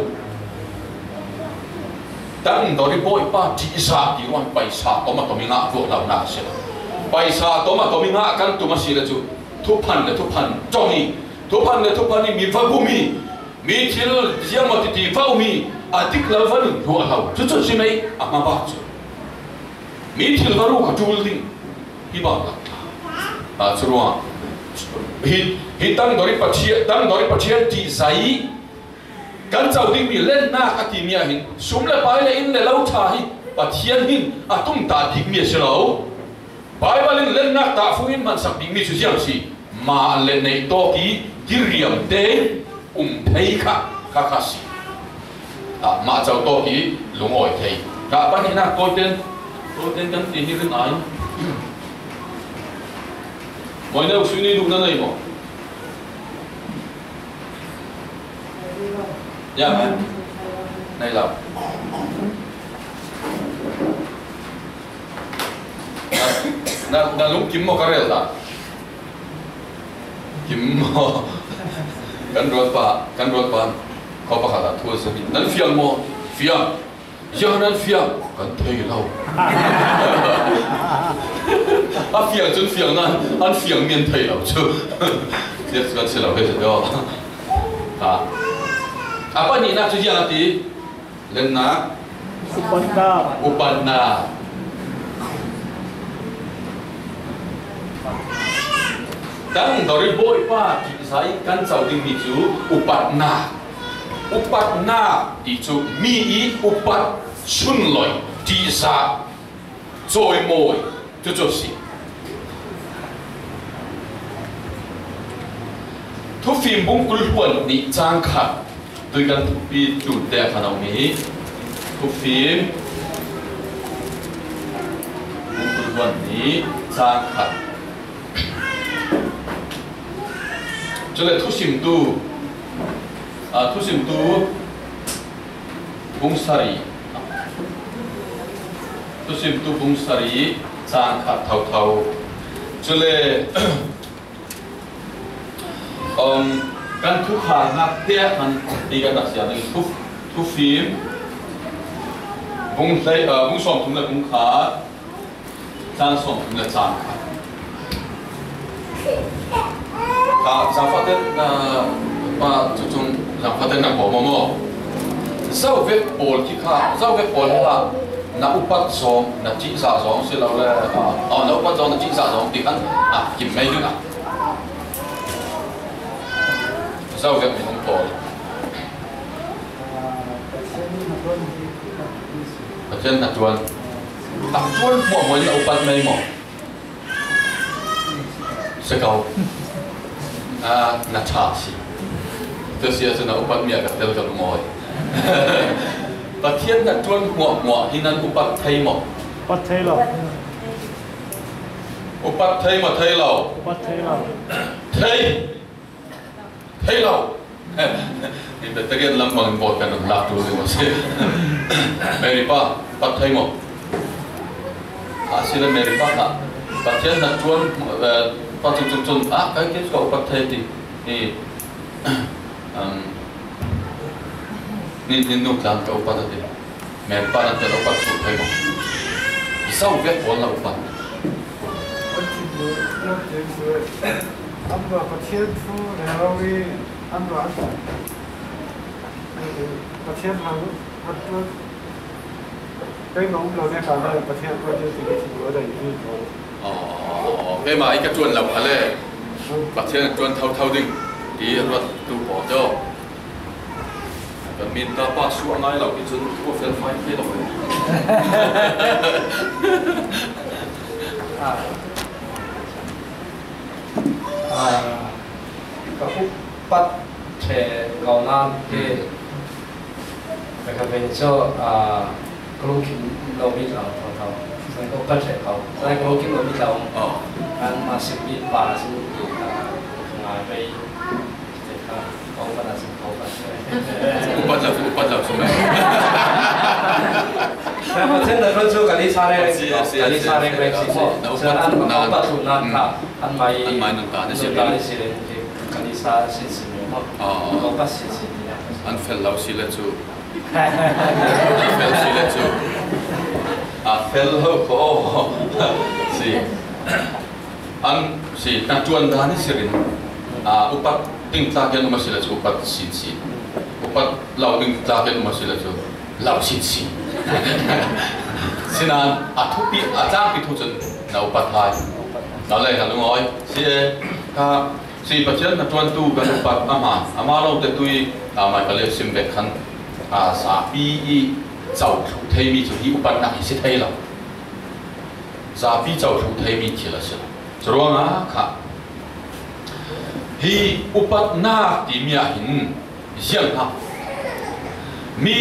ตั้งดอริโบยป้าจีสาที่วันไปสาตัวมาตัวมีงาพวกเราหน้าเสียไปสาตัวมาตัวมีงากันตัวมาสิละจูทุกพันจงนี่ทุกพันนี่มีฟ้าบุมีที่เราเสียมาที่ฟ้ามีอาทิตย์ละวันหัวเราจู่สิไหมอามาบ้าจู mi thil varu ka tul ding hi ba a chruwa hi tang dori pathian ti zai kan chau ding mi len na ka ti mia hin sum le pai le in le lo tha hi pathian hin atum ta dik mi se lo Bible in len na ta fu in man sak ding mi chu siam si ma le nei to ki riam te thei kha si ma chau to ki lungoi thei ka ban hina ko ten kan ti hi rin ai moi na su ni du na nei mo ya nei la na lung kim mo karel da kim mo kan rot pa ko pa khala thu se bi nan fiang mo fiang nan fiang kan thei lo a fiang chun fiang nan an fiang mien thei lo chu yes kan se lo he jo apa ni na chu ya ti len na upanna Tang dari boy pa ki sai kan chau ding mi chu upatna ti chu mi I upat chun loi ti sa choi moi chu si thu phim bung kul huan ni chang khat tui kan thu pi tu te khanau mi thu phim bung kul huan ni chang khat cho nên thu sim tu bung sari chang khat thau cho nên kan thu kha ngak te kan ti kan dak sia ni thu phim bung som thum la bung kha chang som thum la chang khat Zafaten pa chung zafaten na mo sau ve pol ki kha sau ve pol la na upat som na chi sa som se lo le na upat som na chi sa som ti kan kim mai du na sau ve mi pol pathian na chuan mo na upat mai mo se kau na cha si tôi sẽ cho nó upat miệng gặp đều gặp ngồi và thiên là chuan ngọ hi nan upat thay mỏ
upat thay lo
thay lo thì bây giờ cái lâm bằng bột cái nó lạc rồi mà sẽ Mary pa upat thay mỏ xin Mary pa ta và thiên là chuan pa chun cái có upat thay thì ni nuk lang ka upat ati mer pa na telo upat su thai mo sau việc bol la upat
am ba pathian fu rawi am ba pathian hang hat cái mong lo ne ka la pathian ko je ti ki wo da ni ko
cái mà cái chuan lộc hả lẽ pathian chuan thau ding đi luật tu bỏ cho mình ta ba số ngay là cái chuyện của phần phải thế rồi
các phúc bắt trẻ cầu nam thì phải bên cho công kim lâu bị lão thầu rồi có bắt trẻ cầu rồi công kim lâu bị lão anh mà sinh bị bà sinh ngài về không bắt là
upat là số mấy
แต่ประเทศนั้นช่วยกันที่ชาเร่งกันที่ชาเร่งเร่งสิฉะนั้นมันก็ถูกนั่นค่ะอันไม่นั่นตาเนี่ยสิเร่งกันที่ชาสิสิเนี่ยก็ปัสสิสิเนี่ย
อันเฟลเราสิเลจูเฟลสิเลจูเฟลเขาก็สิอันสินักจวนด้านนี้สิรินอุปัตติ้งตาเกนมาสิเลจูอุปัตสิสิอุปัตเราติ้งตาเกนมาสิเลจูเราสิสิ xin an thu pi trang pi thu chân nấu bát hai nó lại là đúng rồi si bát chân là tuân tu cái bát ama lâu để tôi mà cái lệ sim về khăn sa pi giàu thấy mi chủ yếu bát nặng sẽ thấy là sa pi giàu thấy mi chỉ là sự rồi mà khá hi upat na ti mi hin jiang ha mi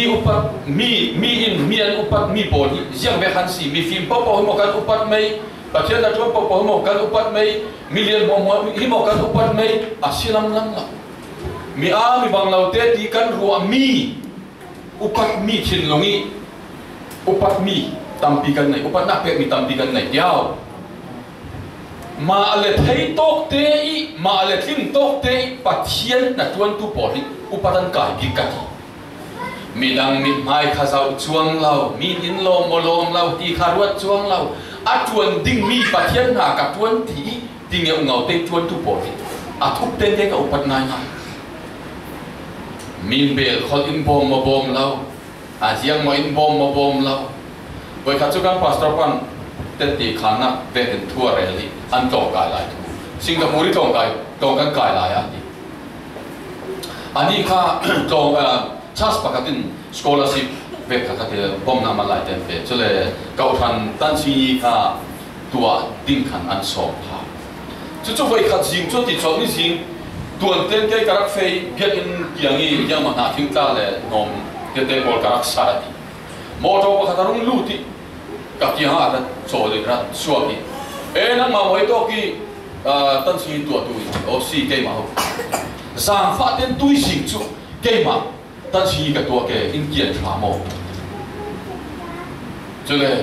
in upat mi bol jiang be khan si mi phim po mo kan upat mai pathian da po mo kan upat mai million mo hi mo kan upat mai asilam lam la mi bang lau te ti kan ru mi upat mi chin longi upat mi tampi kan nai upat na pe mi tampi kan nai yao mà lệ thấy tốt thế mà lệ tin tốt thế pathian na tuan tu bỏ đi upadan kai gi ka mi dang mi mai kha zau chuang lau mi in lo mo lom lau ti kha ruat chuang lau a tuan ding mi pathian na ka tuan thi ding ngau ngau te tuan tu bỏ đi a thuk te te ka upat nai na min bel khol in bom mo bom lau a jiang mo in bom mo bom lau với các chú kan pastor pan tết thì khán na về đến thua rồi đi ăn trộm cài lại Singapore đi trộm cái cài lại anh đi kha trộm chance bạc tin scholarship về các cái bom nam lại đến về cho nên cầu thành tan suy kha tua tin khăn ăn sọp ha chú vậy khát riêng cho thì chọn đi riêng tuần tên cái các phê biết in yang gì yang mà na chúng ta là nom cái tên bol các sa đi mô tô các thằng lú đi các kia ha đã cho được ra suy đi năng mà mỗi tô ki tân suy tua tuổi ở si cái mà sang phát đến tuổi sinh chú cái mà tân suy cái tua cái in kiện trả mồ cho nên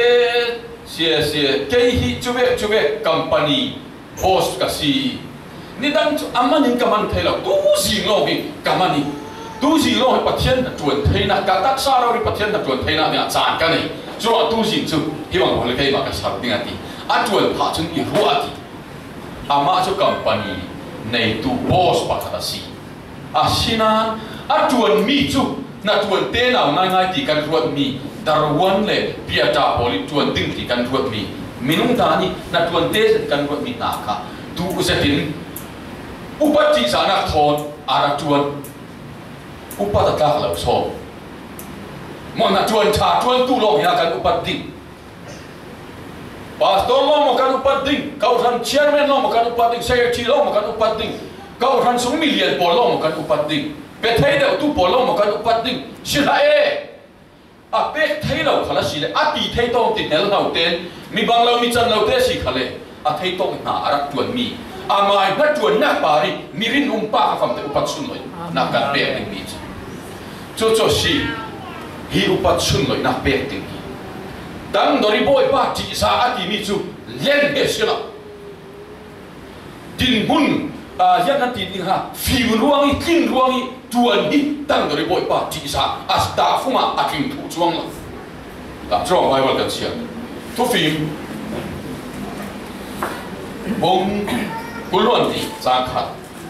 cái hi chú biết company boss cái gì ni đang amma nin kaman thấy là tu gì lo cái kaman tu gì lo hay pathian là chuẩn thấy na cả tác sa rồi pathian là chuẩn thấy na nhà chán cái này cho tu gì chú hy vọng mọi người cái mà cái sao tiếng anh à chuẩn thà chân ít ruột thì ama cho company này tu boss bắt thật gì xin chuẩn mi chú na chuẩn tên nào ngay thì cần ruột mi darwan le piata poli chuẩn tinh thì cần ruột mi minung tani na chuẩn tên cần ruột mi na cả tu sẽ tin upat chỉ giả nạc thôn à chuẩn upat ta là số mà na chuẩn trả chuẩn tu lo ya cần upat tinh pastor lo mo kan upat ding kau ran chairman lo mo kan upat ding secretary lo mo kan upat ding kau ran sung million po lo mo kan upat ding pe thai da tu po lo mo kan upat ding sila a pe thai lo khala sile a ti thai to ti nel nau ten mi bang lo mi chan lo te si khale a thai to na arak tuan mi a mai na tuan na pari mi rin pa ka fam te upat sun loi na kan pe ding mi cho si hi upat sun loi na pe ding đang nói bôi ba chỉ sa ati mi chu lên hết xí nào tin hun dân anh tin ha phi ruang tin ruang tuan đi đang nói bôi ba chỉ sa asta phuma akim thu chuang là đã cho ai vào cái chuyện thu phim bông cuốn luận thì giang khát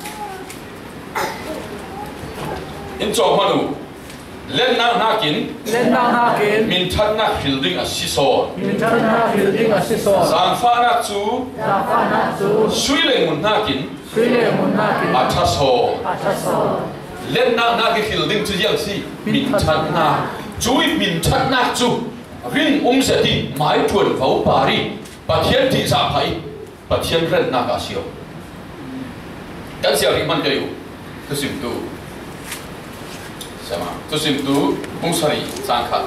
in cho mà đủ lên năng ha kín min thắt nát building ở siso giang pha nát chú suy lên mun na kín achaso lên năng ha cái building chú giang si min thắt nát chú min thắt nát chú ring sẽ đi mãi chuẩn vào Paris pathian thì sao phải pathian lên na cả siêu cái siêu thì mình cái cái sim tu sama tu sim tuungsari sangkat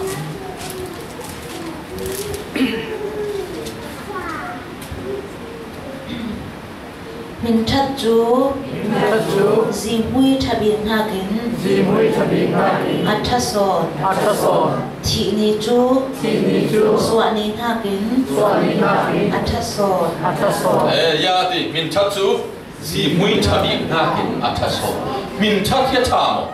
mình thắt chú gì mui thà biển ha kín achason thị ni chú soạn ni ha kín achason
ya di min thắt chú gì mui thà biển ha kín achason min thắt ya chamo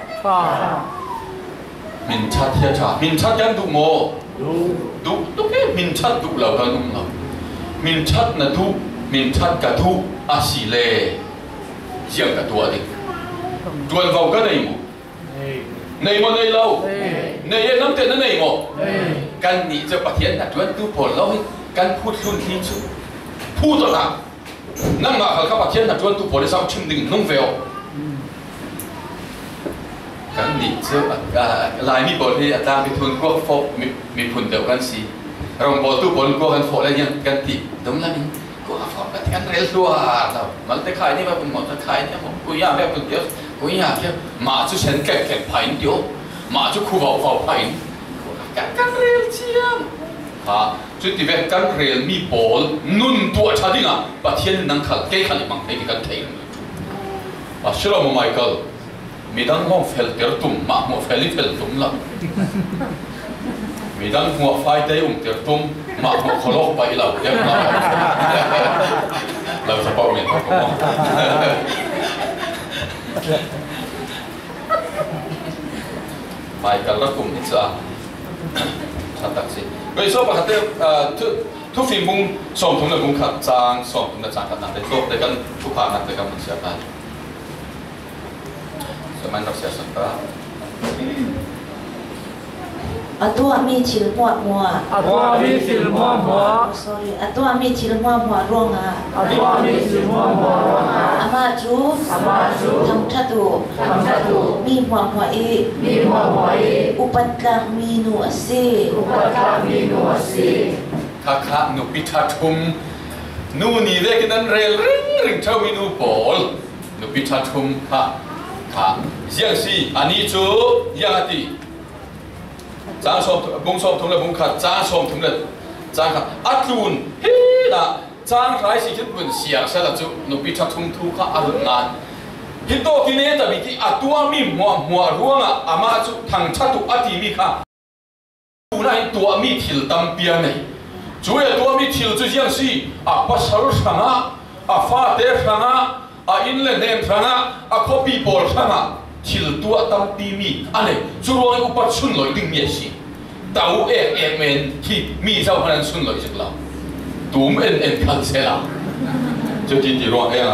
min chat yang du mo du ke min chat du lau kan um lau min chat na du min chat ka du asile jiang ka tua đi tuan vào cái này mo nei lau nei ye nam te na nei mo กันนี่จะปะเทียนนะจวนตู้ปนเรากันพูดรุ่นที่สุดพูดต่อหน้านั่งมาเขาปะเทียนนะจวนตู้ปนได้ซ้ำชิมดึงนุ่งเวลกันนี่จะลายมีบทที่อาจารย์ไปทุนพวกโฟมีผลเดียวกันสิเราบอกตู้ปนก็กันโฟแล้วยังกันติดตรงนั้นก็ฟอกันกันเร็วตัวเรามันแต่ขายนี่ว่าเป็นหมดแต่ขายเนี่ยผมกูอยากแบบเดียวกูอยากแค่มาจุเชนแก่ไผ่เดียวมาจุคู่เฝ้าไผ่กันเร็วเชียวจุดที่แบบกันเร็วมีบอลนุ่นตัวชาดิน่ะปะเทียนนังขัดเกยขัดมังให้กันเทงเชื่อมั้ยไมเคิลมีดังหัวเฟลเตอร์ตุ่มมาหัวเฟลลี่เฟลตุ่มละมีดังหัวไฟเตยเตอร์ตุ่มมาหัวขลุ่มไปแล้วเดี๋ยวเราจะบอกเนี่ยไปกันแล้วกลุ่มที่จะชัดตัดสิโดยเฉพาะประเทศทุกฟิล์มมุงส่งถึงในมุงขัดจางส่งถึงในจางขนาดในโลกในกันทุกภาคในกันมันเสียไปสมัยนักเสียสัตว์
ตัวมีชิลมัวตัวมีชิลมัว sorry ตัวมีชิลมัวร่วงตัวมีชิลมัวอามาจูทำทัตุมีมัวอีอุปัตตะมีนูอสี
ข้าหนูปิทัทุมนูนี่เรียกนั้นเร็วริงเท่ามีนูบอลหนูปิทัทุมค่ะยังสิอันนี้จูยังตีจางชมบุ้งชมทุ่งเลยบุ้งขัดจางชมทุ่งเลยจางขัดอัดลูนเฮ้ยนะจางไรสิคิดบุญเสียเสร็จแล้วจูนุปิทัทุมทุกข้าอรุณงานฮิตโตกิเลสแต่บิกิอัดตัวมีหัวร่วงอ่ะอามาจูทางชัตุอัติมีค่ะดูนั่นตัวมีถิ่นตำเปียไหนจูเอตัวมีถิ่นจูยังสิปัสสาวะสังะฟาเตสังะอินเลนเนมสังะคอปีบอลสังะทิลตัวตั้มปีมีอันนี้จุดว่าอุปชุนลอยดึงเยสิแต่ว่าเอกเมนที่มีเจ้าพนันชุนลอยจักรตูมเอ็นคันเซล่าจะกินที่ร้อนเรา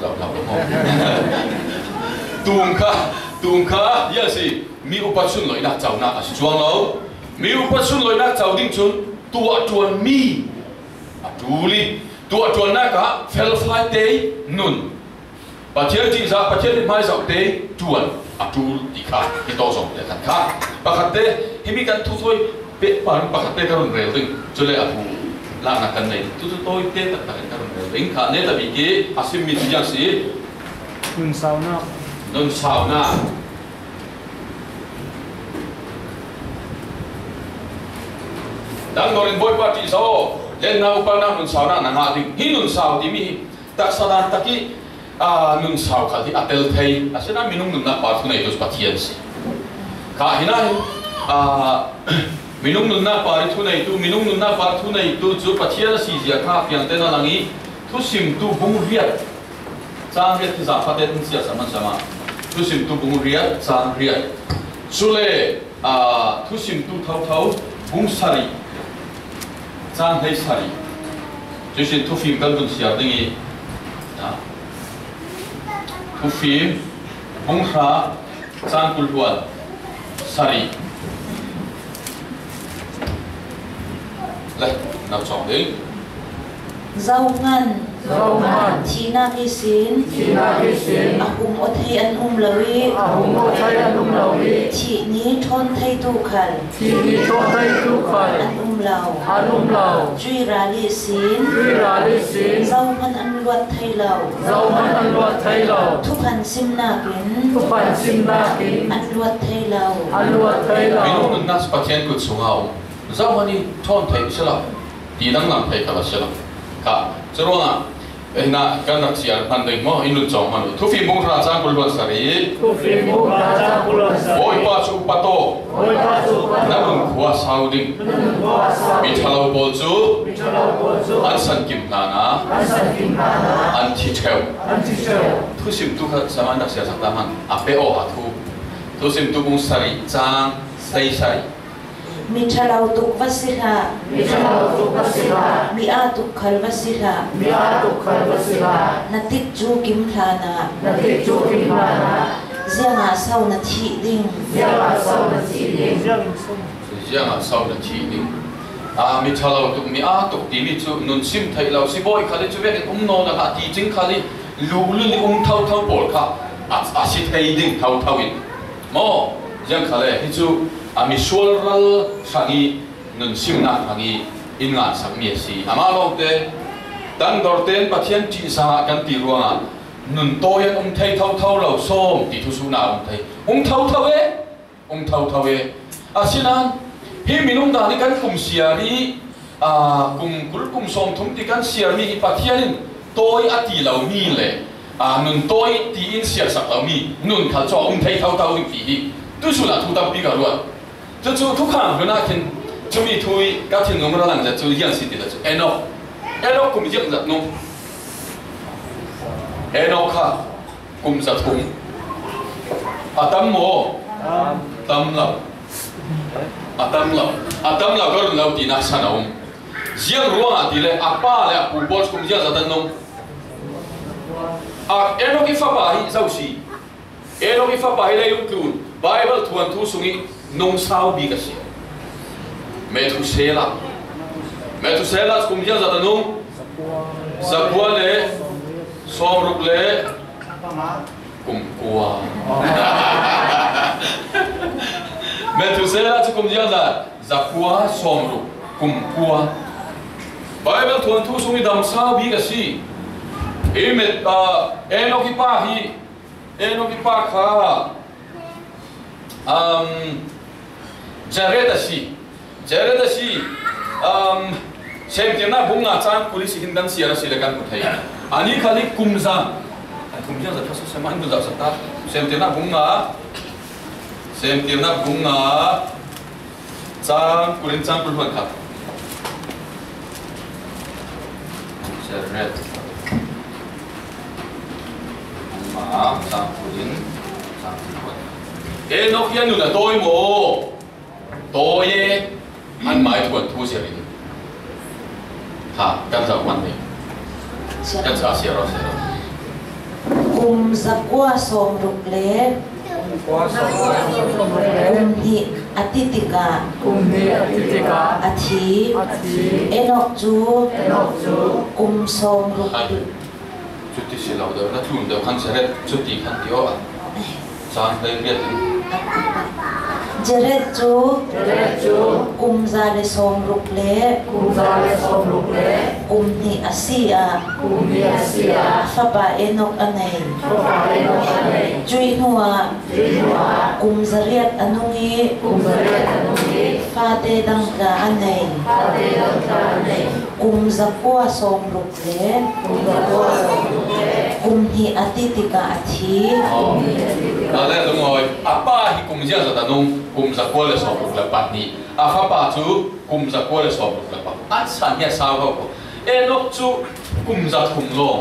ตูมค่ะเยสิมีอุปชุนลอยนักเจ้าหน้าสิจวงเรามีอุปชุนลอยนักเจ้าดิ้งชุนตัวจวนมีดูลิตัวจวนนักะเฟลไฟเตยนุนประเทศจีนซะประเทศไม่สาวเตยจวนจูดีค่ะที่โตส่งเลยกันค่ะปกติที่มีการทุกๆเป็นปกติการเรียนรู้จุดเลยจูล่างนักกันเลยทุกๆเตยแต่การเรียนรู้ค่ะเนี่ยแต่บิกี้อาศัยมีสิ่งสิ
นุ่นสาวน่าดังโดนบอยปาร์ตี้โซ่เล่นน้ำปนน้ำนุ่นสาวน่าหนักดิ่งฮินุ่นสาวที่มีตักสดานตะกี้นุ่นสาวเขาที่อัตเลไทยอาศัยน้ำมีนุ่นนักปาร์ตี้ในตัวสปาเทียนสิข้าเห็นไหมมีนุ่นนักปาร์ตี้ในตัวมีนุ่นนักปาร์ตี้ในตัวจุดปาร์ตี้สิเสียข้าเพียงแต่นั่นหลังนี้ทุกสิ่งตัวบุ้งเรียดจางเรียดที่จะพัฒนาเสียสมันสมาทุกสิ่งตัวบุ้งเรียดจางเรียดสุเลทุกสิ่งตัวเท่าบุ้งสารีจางให้สารีทุกสิ่งทุกฟิล์มกันบุ้งเสียดึงอีทุกฟิล์มบุ้งขาจางกุลวันสารีเลยนับสองดึง
เจ้างันทีนากิสินอาหุมอทัยอันลวีทีนี้ทนไทยตุขันอันลาวจุยราลิสินเจ้ามันอันลวดไทยเราทุพันซิมนากินอันลวดไทยเรา
ไม่รู้นักสปาเทียนกุศลเอาเจ้ามันนี่ทนไทยเสียแล้วดีนังหลังไทยกันเสียแล้วค่ะจะรู้นะน่ะการนักเสียพันธุ์มั่วอินุจอมันทุกฟิล์มบุ้งราชากุลวันสารีโอ้ยป้าชูป้าโตนั่งหัวสาวดิ้งมิทาลาวโบจูอันสันกิมนานะอันทิเทลทุกสิ่งทุกอย่างสมัยนักเสียสักตามันอาเปโอหาทุกสิ่งทุกบุ้งสารีจางใส่สารี
มิชลาวตุกวัสิระมีอาตุกขัลวัสิระนัติจูกิมทานาเจียงอาเศร้านาทีดิ่ง
giang sau là chỉ đi mi thalo tụ mi tụ tí mi chu nun sim thầy lâu si boy khali chu về nô là hạ tí chính khali lu thâu thâu bol kha si thầy đinh thâu thâu in mo giang khali hi chu mi sual ral sangi nun sim na sangi in ngan sak mi si ama lo te dan dor ten pathian chi sa kan ti ruanga nun to yan thâu thâu lâu som ti thu su na thầy thâu thâu e asinan hi minung da ni kan kum siari kum som thum ti kan siar mi pathianin toy ati lo mi le nun toy ti in siar sak lo mi nun khal cho thei thâu thâu ti hi tu su la thu tam pi ka ruat chu thu khang na kin chu mi thui ka thin ngom ra lang ja chu yang si ti la chu eno kum jek zat no eno kha kum zat kum atam mo tam la atam la gor lo ti na sanaum jiang ruang ati le apa le pu bos kum jiang zatan nom eno ki fa ba hi zausi eno ki fa ba hi le lun bible thuan thu sungi nong sao bi ka si me thu sela kum jiang zatan nom zakwa le som ruk le kum kwa Methuselah cukup dia lah zakua somru kumkua. Bible tuan tu sungi dalam sabi kasi. Imet enoki pa kha Jared asi semtiana bunga chan polisi hindan siara silakan kuthai. Ani kali kumza za kasu semain tu dah setat semtiana bunga chan kulin chan pulhuan khat Jared ma chan kulin chan pulhuan Enoch yan nuna toy mo toye an mai thuan thu siarin ha kan sa kwan ni kan sa siaro
kum zakwa som rukle kumhi atitika athi Enoch chu kum som rukle
chuti silau da na thun da kan Jared chuti kan tio chan dai riat
Jared chu kum za le som rukle kumhi asia fapa Enoch anei chui nuwa kum zariat anungi fate dangka anei kum zakwa som rukle kumhi atitika athi
Nada tu ngồi apa hi kum jia za nong kum za ko le so la pat ni afa pa chu kum za ko le so la pat at san ya sa ho Enoch chu kum za thum lo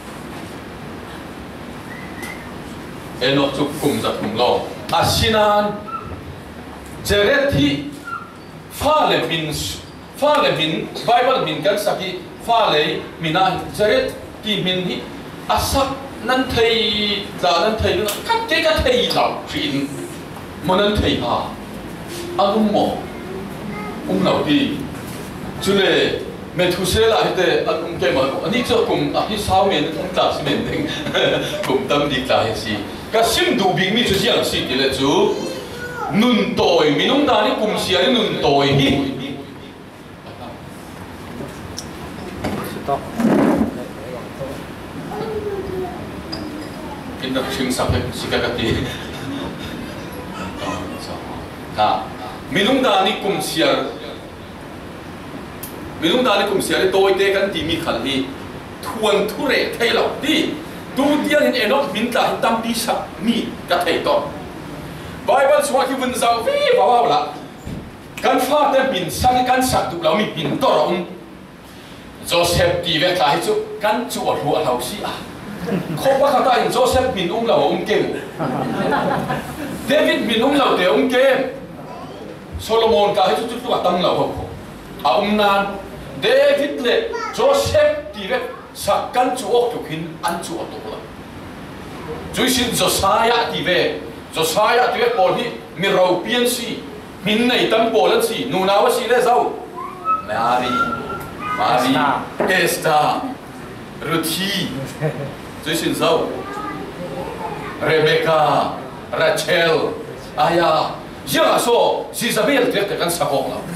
Enoch chu kum za thum lo asinan Jared hi fa le min Bible min kan saki fa le mina Jared ki min hi asak nan thầy giờ nan thầy nó cắt cái thầy lão chuyện mà nan thầy ông mỏ ông nào đi chú lệ mẹ thu xe lại thế ông cái mà anh đi cho cùng đi sao miền ông ta sẽ miền định cùng tâm đi lại gì cái sim đủ bình mi chú giang xí thì là chú nun tội mình ông ta đi cùng xí ấy nun tội hi kita sing sampai sikakati minung dani kum siar toy te kan ti mi khal hi thuan thure thei lo di tu dia in Enoch min ta tam pi sak mi ka thei to Bible swa ki vun zau vi ba la kan fa te bin sang kan sak tu lo mi bin to rom Joseph ti ve ta hi chu kan chu ru a lau si không có khả năng Joseph mình ông là ông kêu David mình ông là ông kêu Solomon cả hết chút là tăng là ông nan David lệ Joseph thì vậy sắc căn chủ ốc chụp hình ăn chủ ốc là chú xin Josiah thì vậy Paul hi mi rau pian si min nei tam po la chi nu na wa si le zau Mary Esther Ruthi Jason zau Rebecca Rachel Aya ya so Isabel te kan sakok la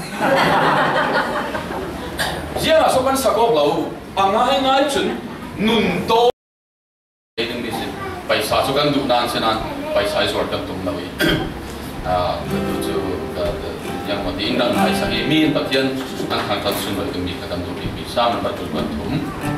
ya so kan sakok la anga ngai chun nun to ding dis paisa so kan du nan senan paisa is work tum la wi tu chu yang ma ding dang ai sa hi min pathian an khang kan sun ba mi ka kan du mi sa man ba tu ba thum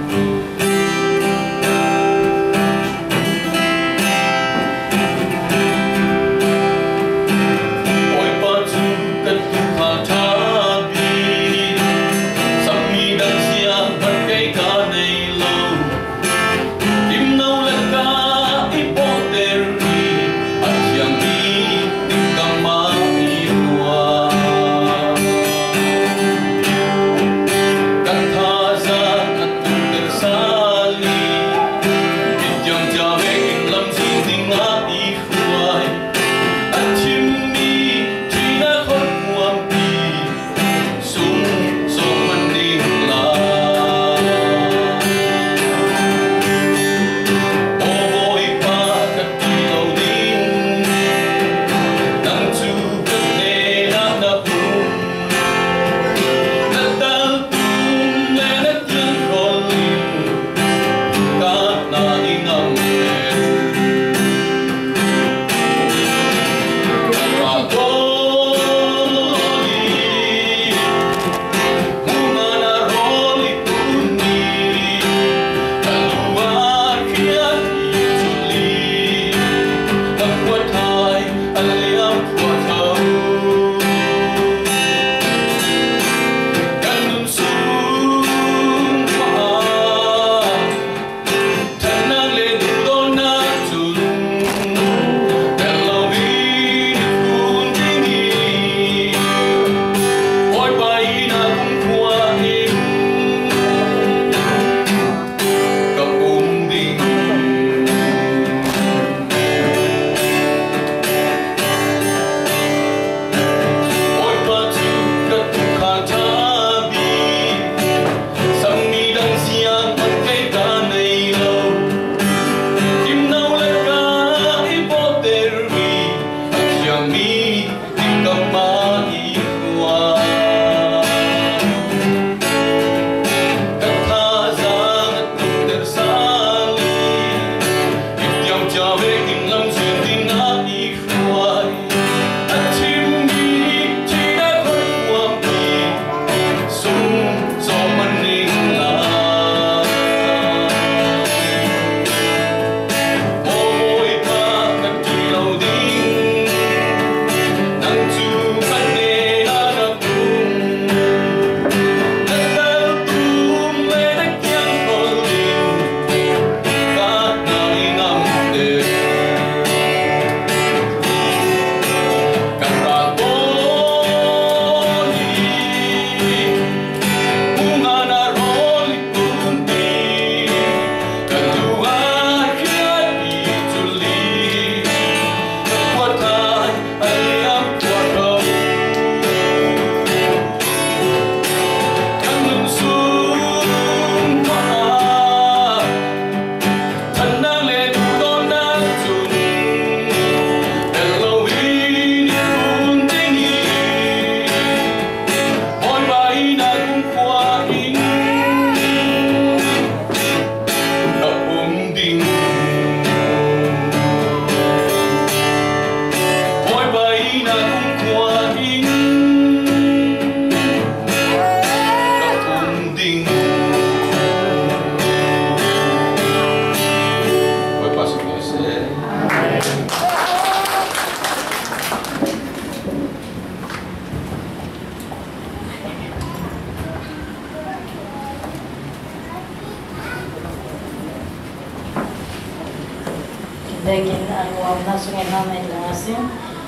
Daging ang nasungin namin lang asin.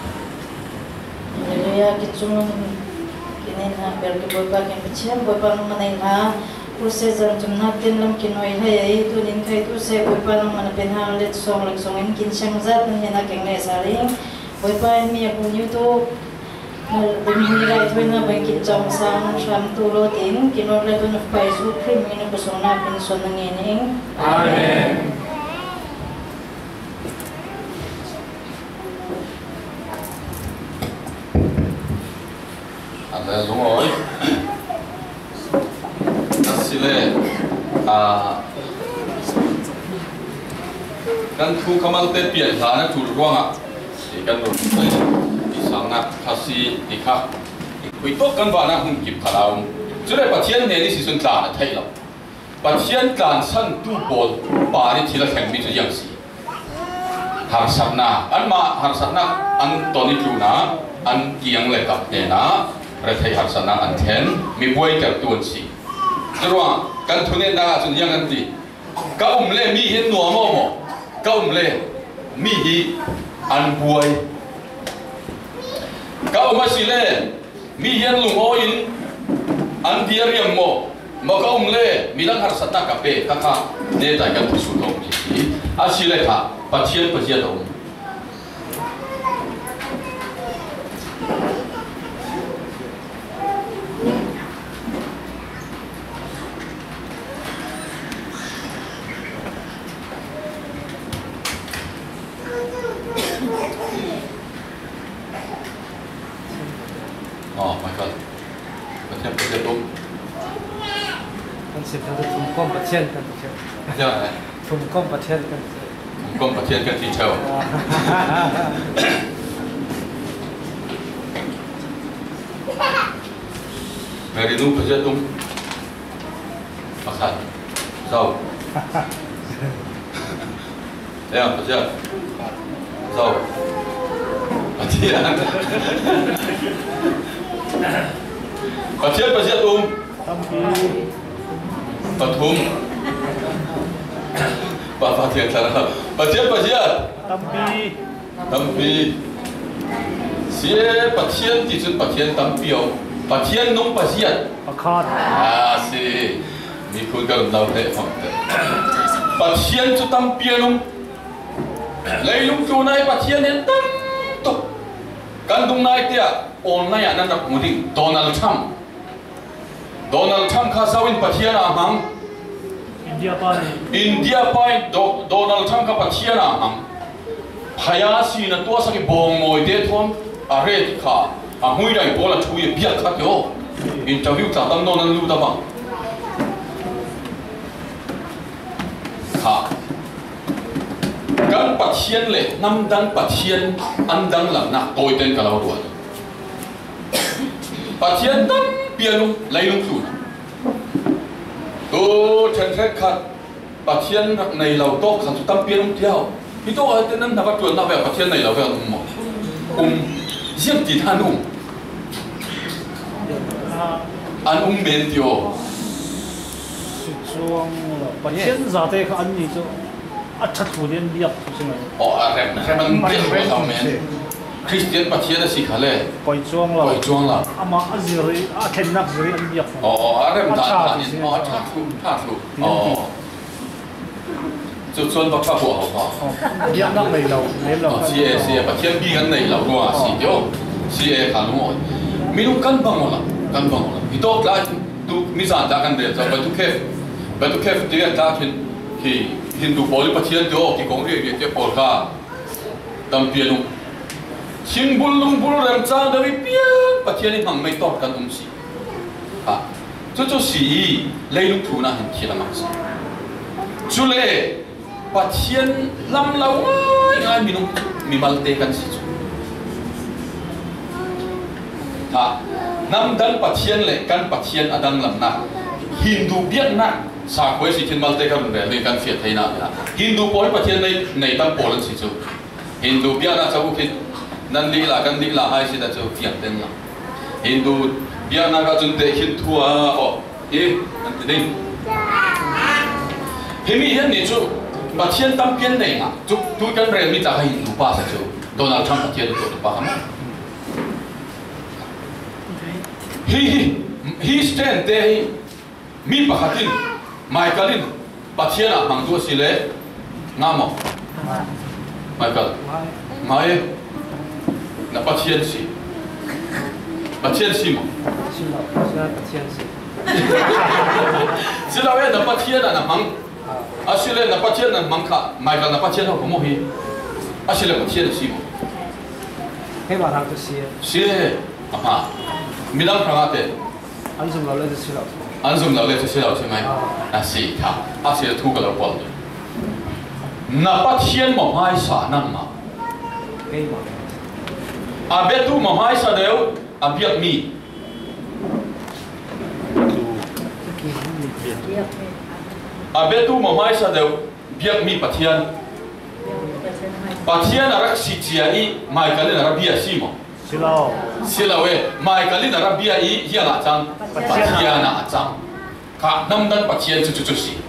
Haleluya, kitsungon kinin ha, pero kiboy pa kin pichyan, boy pa nung manay ha, kurse zan tumnatin lam kinoy hay, tunin kay tu say boy pa nung manapin ha, ulit lagsungin kin siyang zat, nanyan aking naisaring, boy pa mi akong YouTube, Bumilai tuina bangkit jong sang sham tulotin kinor le tun pai su krim ina busona pin sonangeng.
Amen.
Amen đúng rồi. Asile kan thu kamal te pian thana thu ruang a thì kan ro ti sang na khasi ti kha kui to kan ba na hum kip khalau chu le pathian ne ni si sun tla na thai lo pathian tlan san tu bol pa ri thila khang mi chu yang si har sabna an toni tu na an kiang le kap te na re thai har sabna an then mi boi ka tuan si chuwa kan thune na chun yang an ti ka le mi hin no mo câu lệ mi hi ăn buổi câu mà xí lệ mi hiền lùng oin ăn bia riêng mò mà câu lệ mi đang hạt sát na cà phê các ha để tại cái thu sụt đồng gì à xí lệ ha bắt chiên đồng my God. Patient đúng.
Con sẽ phải thùng con patient kan patient.
Dạ.
Thùng con patient kan.
Thùng con patient kan teacher. Mary nu patient đúng. Makan. Rau. Ya, patient. Rau. Patient. Patient Pathum. Patient lah. Patient. Tampi. Sie patient itu patient tampio. Patient nung patient.
Pakat.
Ah si. Ni pun kalau tahu deh. Patient itu tampio nung. Lain tu naik patient entar tu. Kandung naik dia. Online anak nak mudik Donald Trump kasawin pathian amang India pai Donald Trump ka pathian amang phayasi na to saki bong moi de thon are kha ahui dai bola chui bia kha yo interview ta tam non lu ta bang kha kan pathian le nam dang pathian an dang lam na toi ten kalau dua pathian tan pianu lailung tu to chen khat khat pathian nei lau to khan tam pianu tiao itu ada nan dapat tuan na pathian nei lau ve mo siap di tanu an men tio
chuang pathian za te kha an ni chu a that thu den biak singa
rem man biak ko men Christian pathian si khale
poi chuang la ama aziri a thenak ziri an biak
rem da ni tha thu chu chuan ba kha bo ha
biak nak nei lo
si pathian bi kan nei lo ro si tio si kha lu mi lu kan bang la i to kla tu mi san da kan de so ba tu kef de ta ki Hindu poli pathian tio ki kong ri te por kha tam pianu Sing bulung rem chang dari pia pathian ni mang mai top kan si ha chu si leilung thu na hin thila mak si chu le pathian lam lau ngai minung mi mal te kan si chu ha nam dan pathian le kan pathian adang lam na Hindu biak na sa khoi si thin mal te kan re kan fiat thaina Hindu poli pathian nei tam polan si chu Hindu biak na chabu ki nan li la kan li la hai si da chu fiat ten la Hindu biak na ka chun te hin thua an te ding hemi hian ni chu pathian tam pian nei na chu tu kan re mi ta Hindu pa sa chu Donald Trump pathian tu pa ham he stand there mi pakhatin Michaelin pathian a hang tu si le ngamo Michael mai na pathian si 把天是嘛？
是了，现在天是。
知道那把天的那忙，是嘞那把天的忙卡，买个那把天好不么去？是嘞把天的是嘛？
希望他这些。
是，啊，没当看阿的。
安什么了就吃了。
安什么了就吃了是吗？是他，是土个了光的。那把天么买啥那嘛？
给嘛。
别tu mà mai sa đều, biết mi. Biết tu mà mai sa đều, biết mi Pathian. Pathian là rắc sĩ chia ý, mai cái này là bia xí mà. Sila we, mai cái này là bia ý, hiền là chăng, Pathian là chăng. Cả năm đan Pathian chú xí.